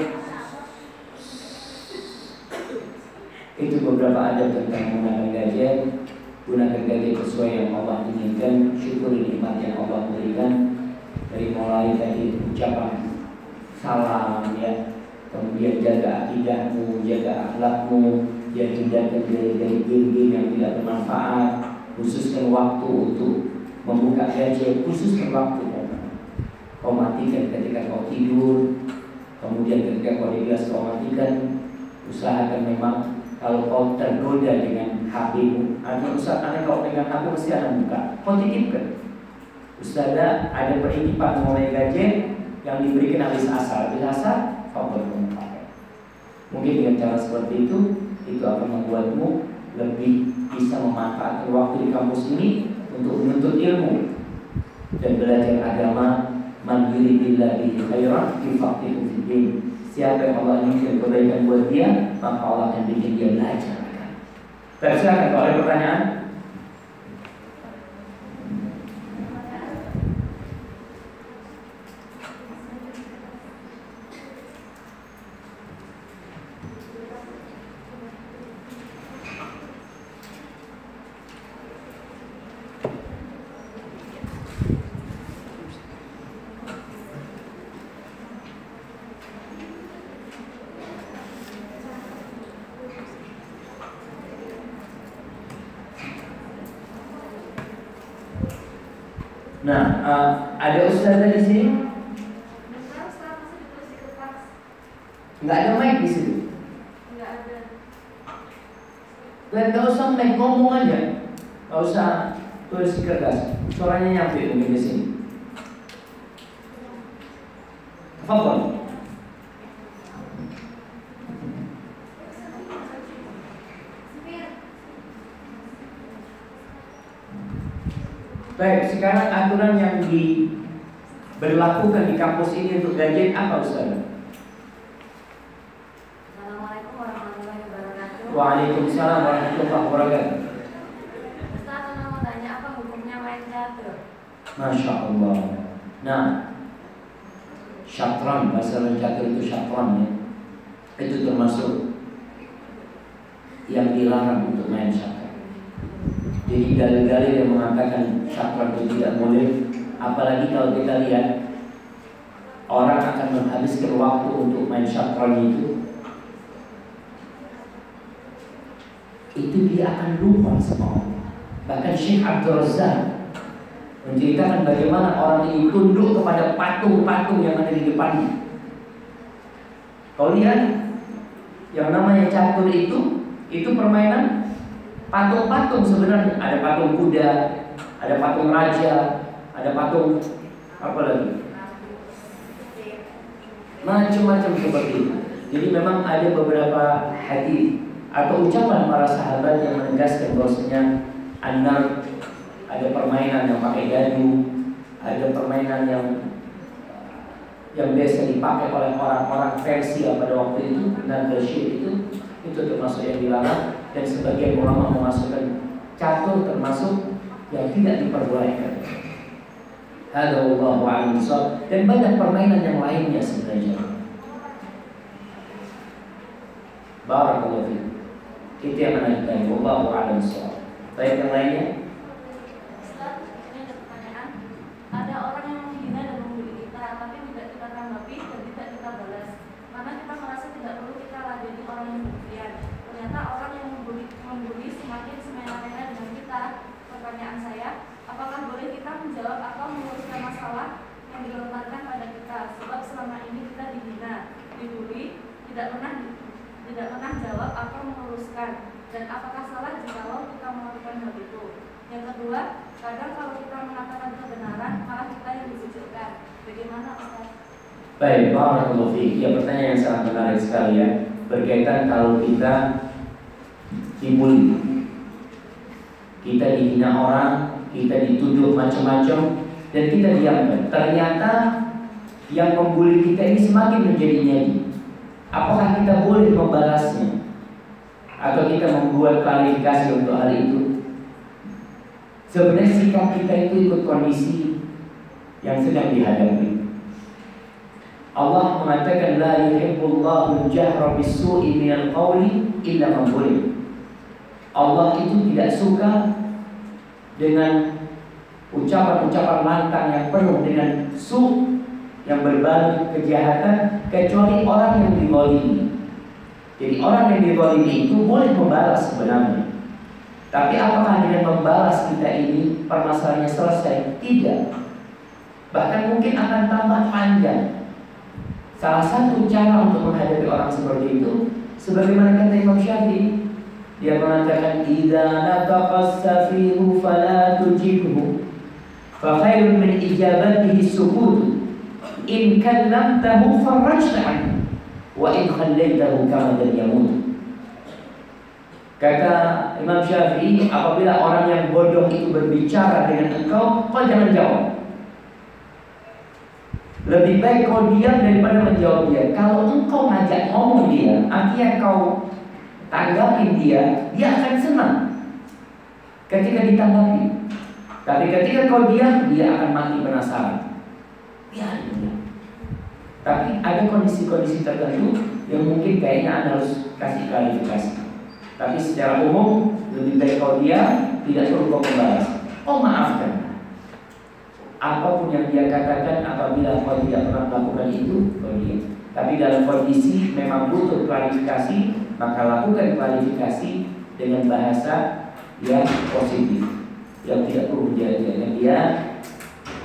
Itu beberapa adab tentang menggunakan gadget. Gunakan gadget sesuai yang Allah inginkan. Syukuri nikmat yang Allah berikan. Dari mulai tadi ucapan salam ya, kemudian jaga akidahmu, jaga akhlakmu, jangan hindarkan dari game-game yang tidak bermanfaat. Khususkan waktu untuk membuka gadget, khususkan waktu. Kau matikan ketika kau tidur, kemudian ketika kau di kelas kau matikan. Usahakan memang kalau kau tergoda dengan HP-mu, artinya usahakan kalau dengan HP mesti ada buka, kau titipkan. Ustazah, ada penitipan mengenai gadget yang diberikan habis asar, kau boleh memakai. Mungkin dengan cara seperti itu akan membuatmu lebih bisa memanfaatkan waktu di kampus ini untuk menuntut ilmu dan belajar agama. Man yuridillahi khairan yufaqihu fid-din. Siapa yang Allah inginkan kebaikan buat dia, maka Allah akan bikin dia belajar. Silakan kalau ada pertanyaan. Nah, ada ustazah di sini? Nggak ada mic di sini. Nggak ada. Dan nggak usah mic, ngomong aja. Nggak usah tulis di kertas. Suaranya nyampe mungkin di sini. Fadhal. Baik, sekarang aturan yang diberlakukan di kampus ini untuk gajian apa, Ustaz? Assalamualaikum warahmatullahi wabarakatuh. Waalaikumsalam warahmatullahi wabarakatuh. Ustaz, saya mau tanya apa hukumnya main catur? Masya Allah. Nah, syatran, bahasa catur itu syatran ya. Itu termasuk yang dilarang untuk main syatran. Jadi dalil-dalil yang mengatakan syatran itu tidak boleh, apalagi kalau kita lihat orang akan menghabiskan waktu untuk main syatran itu dia akan lupa sama Allah. Bahkan Syekh Abdul Razak menceritakan bagaimana orang ini tunduk kepada patung-patung yang ada di depannya. Kau lihat yang namanya catur itu permainan patung-patung sebenarnya. Ada patung kuda, ada patung raja, ada patung apa lagi? Macam-macam seperti itu. Jadi memang ada beberapa hadis atau ucapan para sahabat yang menegaskan bahwasanya anar, ada permainan yang pakai gadu, ada permainan yang biasa dipakai oleh orang-orang Persia pada waktu itu, dan Persia itu termasuk yang dilarang. Dan sebagian ulama memasukkan catur termasuk yang tidak diperbolehkan. Hadza wallahu a'lam bishawab. Dan banyak permainan yang lainnya sebenarnya. Barakallahu fiik. Itu yang anak kita, wallahu a'lam bishawab. Baik, yang lainnya? Ustaz, ini ada pertanyaan. Ada orang yang menghina dan membuli kita, tapi tidak kita tanggapi dan tidak kita balas. Karena kita merasa tidak perlu kita ladeni orang yang demikian. Ternyata orang yang membuli semakin semena-mena dengan kita. Pertanyaan saya, apakah boleh kita menjawab atau meluruskan masalah yang dilontarkan pada kita? Sebab selama ini kita dihina, dibuli, tidak pernah jawab atau meluruskan. Dan apakah salah jikalau kita melakukan hal itu? Yang kedua, kadang kalau kita mengatakan kebenaran, malah kita yang dikucilkan. Bagaimana, Ustaz? Baik, barakallahu fiik. Ya, pertanyaan yang sangat menarik sekali ya. Berkaitan kalau kita dibully, kita dihina orang, kita dituduh macam-macam, dan kita diamkan. Ternyata yang membuli kita ini semakin menjadi nyadi. Apakah kita boleh membalasnya? Atau kita membuat klarifikasi untuk hal itu? Sebenarnya sikap kita itu ikut kondisi yang sedang dihadapi. Allah mengatakan la yuhibbullahu al-jahra bis-su'i minal qawli illa man zulim. Allah itu tidak suka dengan ucapan-ucapan lantang yang penuh dengan yang berbalik kejahatan, kecuali orang yang dizalimi. Jadi orang yang dizalimi itu boleh membalas sebenarnya. Tapi apakah dengan membalas kita ini permasalahannya selesai? Tidak. Bahkan mungkin akan tambah panjang. Salah satu cara untuk menghadapi orang seperti itu, sebagaimana kata Imam Syafi'i, dia mengatakan idza nataqas safihu fala tujibhu fa khairun min ijabatihi sukut in kallamtahu farajta anhu wa in khallaitahu kama yamut. Kata Imam Syafi'i, apabila orang yang bodoh itu berbicara dengan engkau, kau jangan jawab. Lebih baik kau diam daripada menjawab dia. Kalau engkau ngajak ngomong dia, artinya kau tanggapin dia akan senang ketika ditanggapi. Tapi ketika kau diam, dia akan mati penasaran. Tapi ada kondisi-kondisi tertentu yang mungkin kayaknya Anda harus kasih klarifikasi. Tapi secara umum lebih baik kau diam, tidak perlu kau membalas. Oh, maafkan. Apapun yang dia katakan, apabila kau tidak pernah melakukan itu, kau diam. Tapi dalam kondisi memang butuh klarifikasi, maka lakukan klarifikasi dengan bahasa yang positif, yang tidak perlu menjaga dia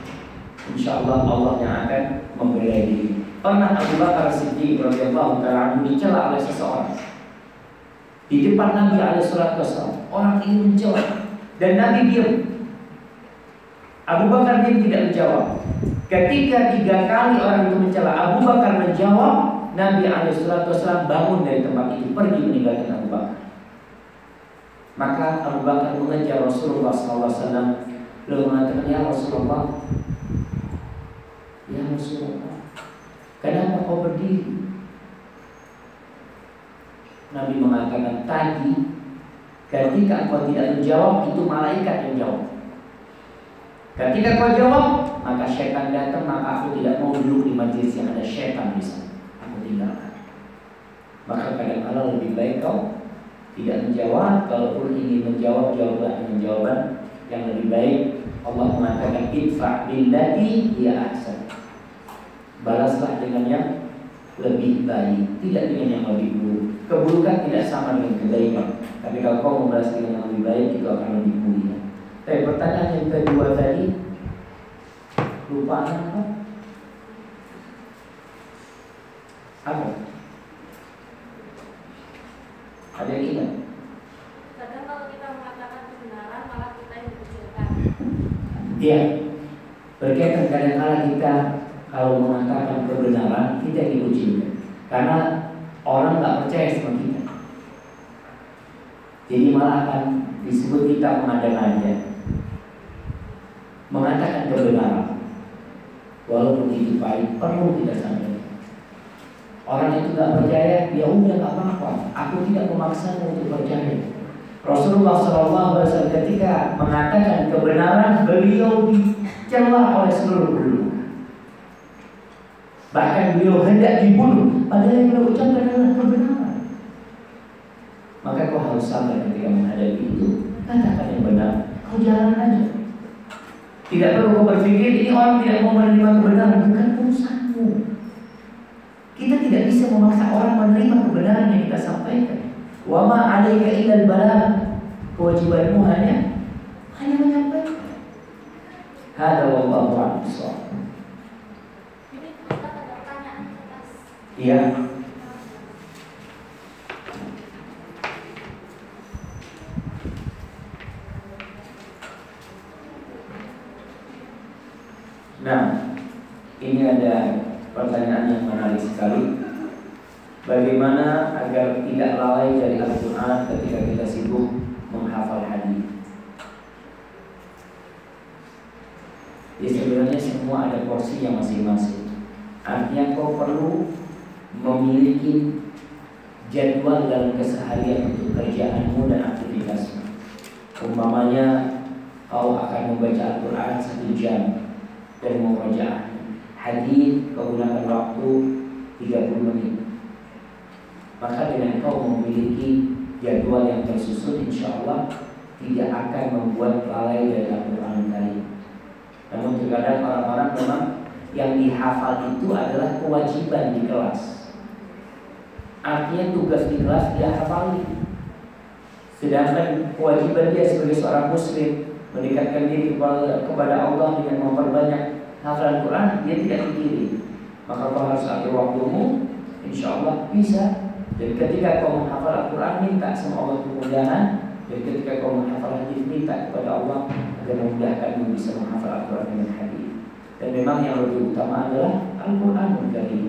insya Allah Allah yang akan membela diri. Pernah Abu Bakar Siddiq radhiyallahu ta'ala dicela oleh seseorang di depan Nabi alaihissalam. Orang ini menjawab dan Nabi diam. Abu Bakar diam, tidak menjawab. Ketika 3 kali orang itu mencela, Abu Bakar menjawab, Nabi alaihissalam bangun dari tempat itu, pergi meninggalkan Abu Bakar. Maka Abu Bakar mengejar Rasulullah SAW, lalu mengatakan, ya Rasulullah, kenapa kau berdiri? Nabi mengatakan, tadi ketika kau tidak menjawab, itu malaikat yang jawab. Ketika kau jawab, maka syaitan datang, maka aku tidak mau duduk di majelis yang ada syaitan di sana. Aku tinggalkan. Maka kadang-kadang lebih baik kau tidak menjawab. Kalaupun ingin menjawab, jawablah dengan jawaban yang lebih baik. Allah mengatakan, idfa' billati hiya ahsan. Balaslah dengan yang lebih baik, tidak dengan yang lebih buruk. Keburukan tidak sama dengan kebaikan, tapi kalau kau membalas dengan yang lebih baik, itu akan lebih mulia. Tapi pertanyaan yang kedua tadi, lupa apa? Apa? Ada yang ingat? Kadang kalau kita mengatakan kebenaran, malah kita yang dikucilkan. Iya, berkaitan kadang-kala kita kalau mengatakan kebenaran, kita dikucilkan karena orang nggak percaya sama kita. Jadi malah akan disebut kita mengada-ngada, mengatakan kebenaran walaupun itu pahit, perlu kita sampaikan. Orang itu nggak percaya, ya udah nggak apa-apa, aku tidak memaksa untuk percaya. Rasulullah SAW ketika mengatakan kebenaran, beliau dicela oleh seluruh penduduk. Bahkan beliau hendak dibunuh, padahal yang beliau ucapkan adalah kebenaran. Maka kau harus sabar ketika menghadapi itu. Katakan yang benar, kau jalan aja. Tidak perlu kau berpikir ini orang tidak mau menerima kebenaran, bukan urusanmu. Kita tidak bisa memaksa orang menerima kebenaran yang kita sampaikan. Wa ma 'alaika illal balagh. Kewajibanmu hanya menyampaikan. Hada wallahu a'lam. Iya. Nah, ini ada pertanyaan yang menarik sekali. Bagaimana agar tidak lalai dari Al-Quran ketika kita sibuk menghafal hadis? Ya sebenarnya semua ada porsinya masing-masing. Artinya kau perlu memiliki jadwal dalam keseharian untuk kerjaanmu dan aktivitasmu. Umpamanya kau akan membaca Al-Quran 1 jam dan membaca hadis, kau gunakan waktu 30 menit. Maka dengan kau memiliki jadwal yang tersusun, insya Allah tidak akan membuat lalai dari Al-Quran Karim. Namun terkadang orang-orang memang yang dihafal itu adalah kewajiban di kelas. Artinya tugas di kelas dia hafali. Sedangkan kewajiban dia sebagai seorang muslim mendekatkan diri kepada Allah dengan memperbanyak hafalan Quran, dia tidak pikiri. Maka kau harus atur waktumu, insya Allah bisa. Dan ketika kau menghafal Al-Quran, minta sama Allah kemudahan. Dan ketika kau menghafal hadis, minta kepada Allah agar memudahkanmu bisa menghafal Al-Quran dengan hadis. Dan memang yang lebih utama adalah Al-Quran Karim.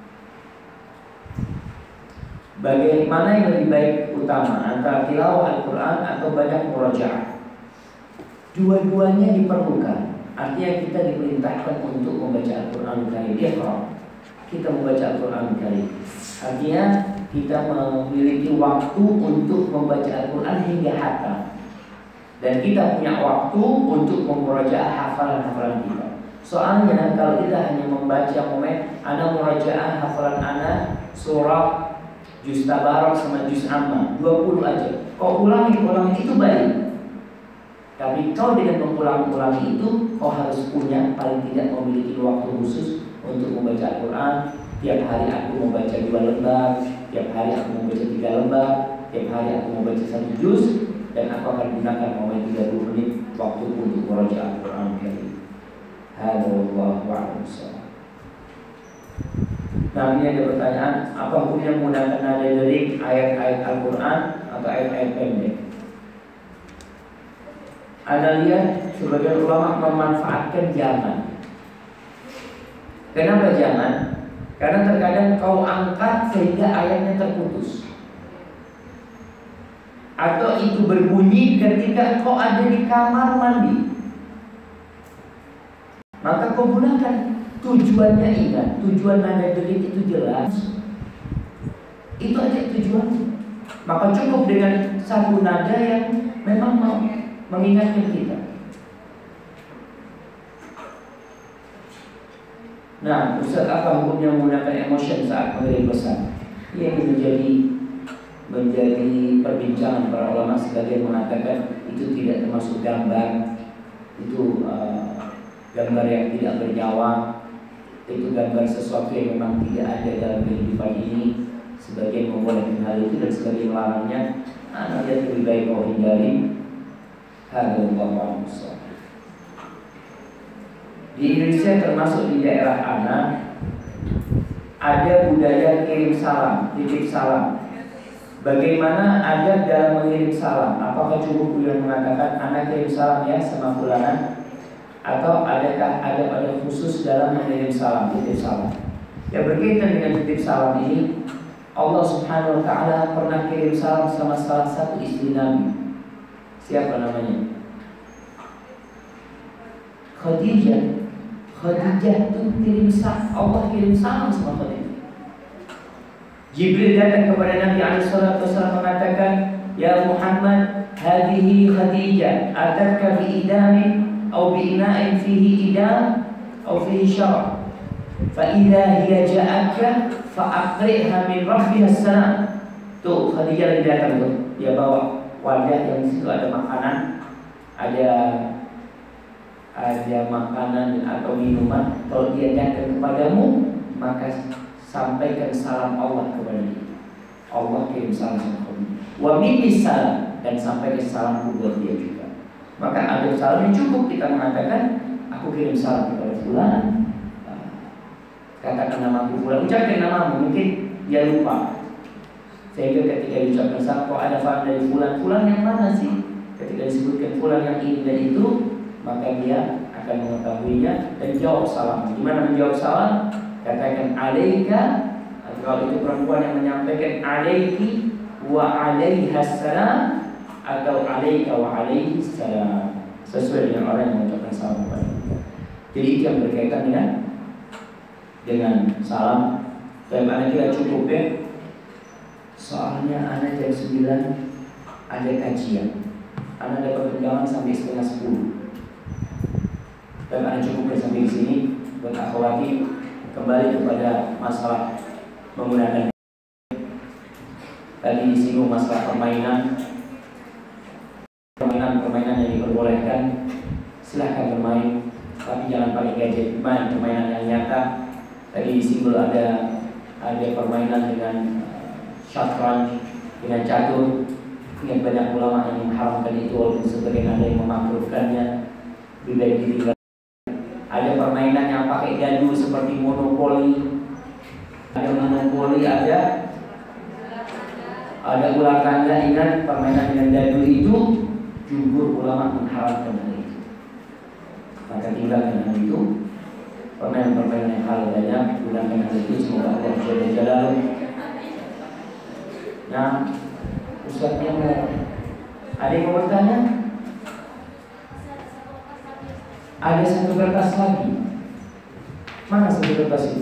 Bagaimana yang lebih baik utama antara tilawah Al-Quran atau banyak murajaah? Dua-duanya diperlukan. Artinya kita diperintahkan untuk membaca Al-Quran Karim. Kita membaca Al-Quran Karim. Artinya kita memiliki waktu untuk membaca Al-Quran hingga hatam. Dan kita punya waktu untuk memurajaah hafalan-hafalan kita. Soalnya kalau kita hanya membaca ana murajaah hafalan ana surah juz tabarak sama juz amma 20 aja. Kau ulangi itu baik. Tapi kau dengan mengulangi itu, kau harus punya paling tidak memiliki waktu khusus untuk membaca Al-Quran. Tiap hari aku membaca 2 lembar, tiap hari aku membaca 3 lembar, tiap hari aku membaca 1 juz, dan aku akan gunakan 30 menit waktu untuk membaca Al-Quran. Halo. Nah, ini ada pertanyaan, apa hukumnya menggunakan nada derik ayat-ayat Al-Quran atau ayat-ayat pendek? Anda lihat sebagian ulama memanfaatkan jangan. Kenapa jangan? Karena terkadang kau angkat sehingga ayatnya terputus, atau itu berbunyi ketika kau ada di kamar mandi. Maka kau gunakan. Tujuannya ingat, tujuan nada derik itu jelas. Itu aja tujuannya. Maka cukup dengan satu nada yang memang mau mengingatkan kita. Nah, Ustaz, apa hukumnya menggunakan emotion saat mengirim pesan? Ini menjadi perbincangan para ulama. Sebagian mengatakan itu tidak termasuk gambar, itu gambar yang tidak bernyawa. Itu gambar sesuatu yang memang tidak ada dalam kehidupan ini. Sebagian membolehkan hal itu dan sebagian melarangnya. Anak yang lebih baik kau hindari. Hadallahu a'lam. Di Indonesia termasuk di daerah anak ada budaya kirim salam, titip salam. Bagaimana adab dalam mengirim salam? Apakah cukup beliau mengatakan anak kirim salam ya sama fulanan? Atau adakah ada khusus dalam mengirim salam, titip salam? Ya, berkaitan dengan titip salam ini, Allah Subhanahu wa ta'ala pernah kirim salam sama salah satu istri Nabi. Siapa namanya? Khadijah. Khadijah itu kirim salam, Allah kirim salam sama Khadijah. Jibril datang kepada Nabi SAW mengatakan, Ya Muhammad, hadihi Khadijah, atatka bi idamin أو بإناء فيه إدام أو فيه شرع فإذا هي جاءتك فأقرئها من ربها السلام. Tuh Khadijah lagi datang tuh, dia bawa wadah yang di situ ada makanan, ada makanan atau minuman. Kalau dia datang kepadamu, maka sampaikan salam Allah kepada dia. Allah kirim salam sama kamu. Wa minni salam, dan sampaikan salam buat dia juga. Maka ada salam yang cukup kita mengatakan, aku kirim salam kepada fulan, katakan nama aku fulan, ucapkan namamu, mungkin dia lupa. Sehingga ketika diucapkan salam, kok ada salam dari fulan, fulan yang mana sih? Ketika disebutkan fulan yang ini dan itu, maka dia akan mengetahuinya dan jawab salam. Gimana menjawab salam? Katakan alaika, atau kalau itu perempuan yang menyampaikan alaiki wa alaihas salam, atau alaika wa alaihi salam, sesuai dengan orang yang mengucapkan salam kepada kita. Jadi itu yang berkaitan dengan salam. Dan anak kita cukup ya. Soalnya anak jam 9 ada kajian. Anak dapat undangan sampai setengah 10. Dan anak cukup sampai di sini. Buat akhwati, kembali kepada masalah menggunakan. Tadi disinggung masalah permainan yang diperbolehkan, silahkan bermain, tapi jangan pakai gadget. Main permainan yang nyata. Tadi disinggung ada permainan dengan syatranj, dengan catur. Yang banyak ulama yang mengharamkan itu, walaupun sebagian ada yang memakruhkannya. Ada permainan yang pakai dadu seperti monopoli. Ada monopoli, ada ular tangga. Ingat, permainan dengan dadu itu jumhur ulama mengharamkan hal itu. Maka tinggalkan hal itu. Permainan-permainan yang halal banyak, gunakan hal itu. Semoga Allah Jalla Jalaluh. Nah, Ustaznya ada yang mau bertanya? Ada satu kertas lagi. Mana satu kertas itu?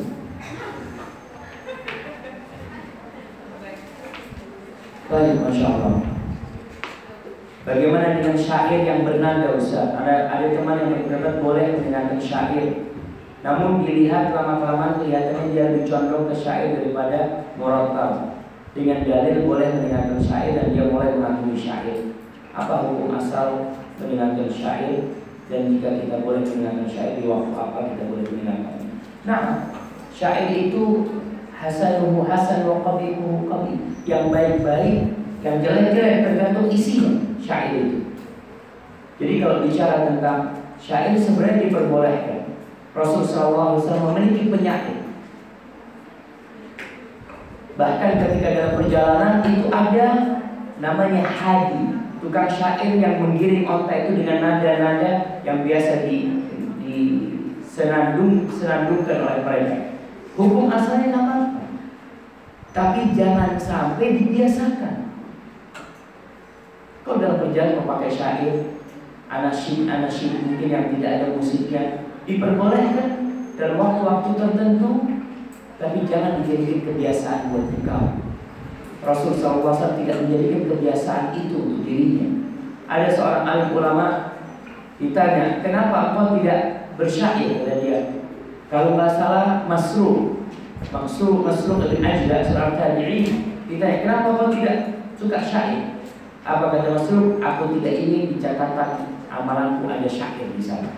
Baik, Masya Allah. Bagaimana dengan syair yang bernada, Ustaz? Ada teman yang berpendapat boleh mendengarkan syair, namun dilihat lama-kelamaan kelihatannya dia lebih condong ke syair daripada murattal. Dengan dalil boleh mendengarkan syair dan dia mulai mengakui syair. Apa hukum asal mendengarkan syair, dan jika kita boleh mendengarkan syair di waktu apa kita boleh mendengarkan? Nah, syair itu hasanuhu hasan wa qabihuhu qabih. Yang baik-baik, yang jelek-jelek tergantung isinya syair itu. Jadi kalau bicara tentang syair sebenarnya diperbolehkan. Rasulullah SAW memiliki penyakit. Bahkan ketika dalam perjalanan itu ada namanya hadi, tukang syair yang menggiring onta itu dengan nada-nada yang biasa senandungkan oleh mereka. Hukum asalnya nggak apa-apa, tapi jangan sampai dibiasakan. Kalau dalam perjalanan memakai syair, anasyid mungkin yang tidak ada musiknya, diperbolehkan dalam waktu-waktu tertentu, tapi jangan dijadikan kebiasaan buat engkau. Rasul SAW tidak menjadikan kebiasaan itu untuk dirinya. Ada seorang alim ulama ditanya, kenapa engkau tidak bersyair? Kata dia, kalau nggak salah Masruq bin Ajda, seorang tabi'in, ditanya, kenapa engkau tidak suka syair? Apa kata Masruq? Aku tidak ingin di catatan amalanku ada syair di sana.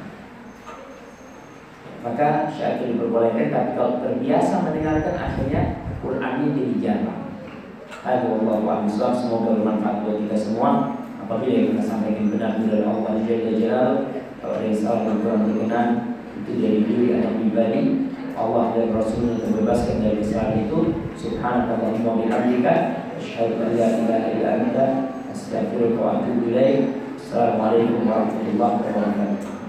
Maka syair itu diperbolehkan, tapi kalau terbiasa mendengarkan akhirnya Qurannya jadi jarang. Alhamdulillah, semoga bermanfaat buat kita semua. Apabila yang kita sampaikan benar dari Allah Jalla Jalaluhu, kalau ada yang salah dan kurang berkenan, itu dari diri anak pribadi. Allah dan Rasulnya terbebaskan dari kesalahan itu. Subhanallahumma wa bihamdika, asyhadu an la ilaha illa anta, astaghfiruka wa atubu ilaik. Assalamualaikum warahmatullahi wabarakatuh.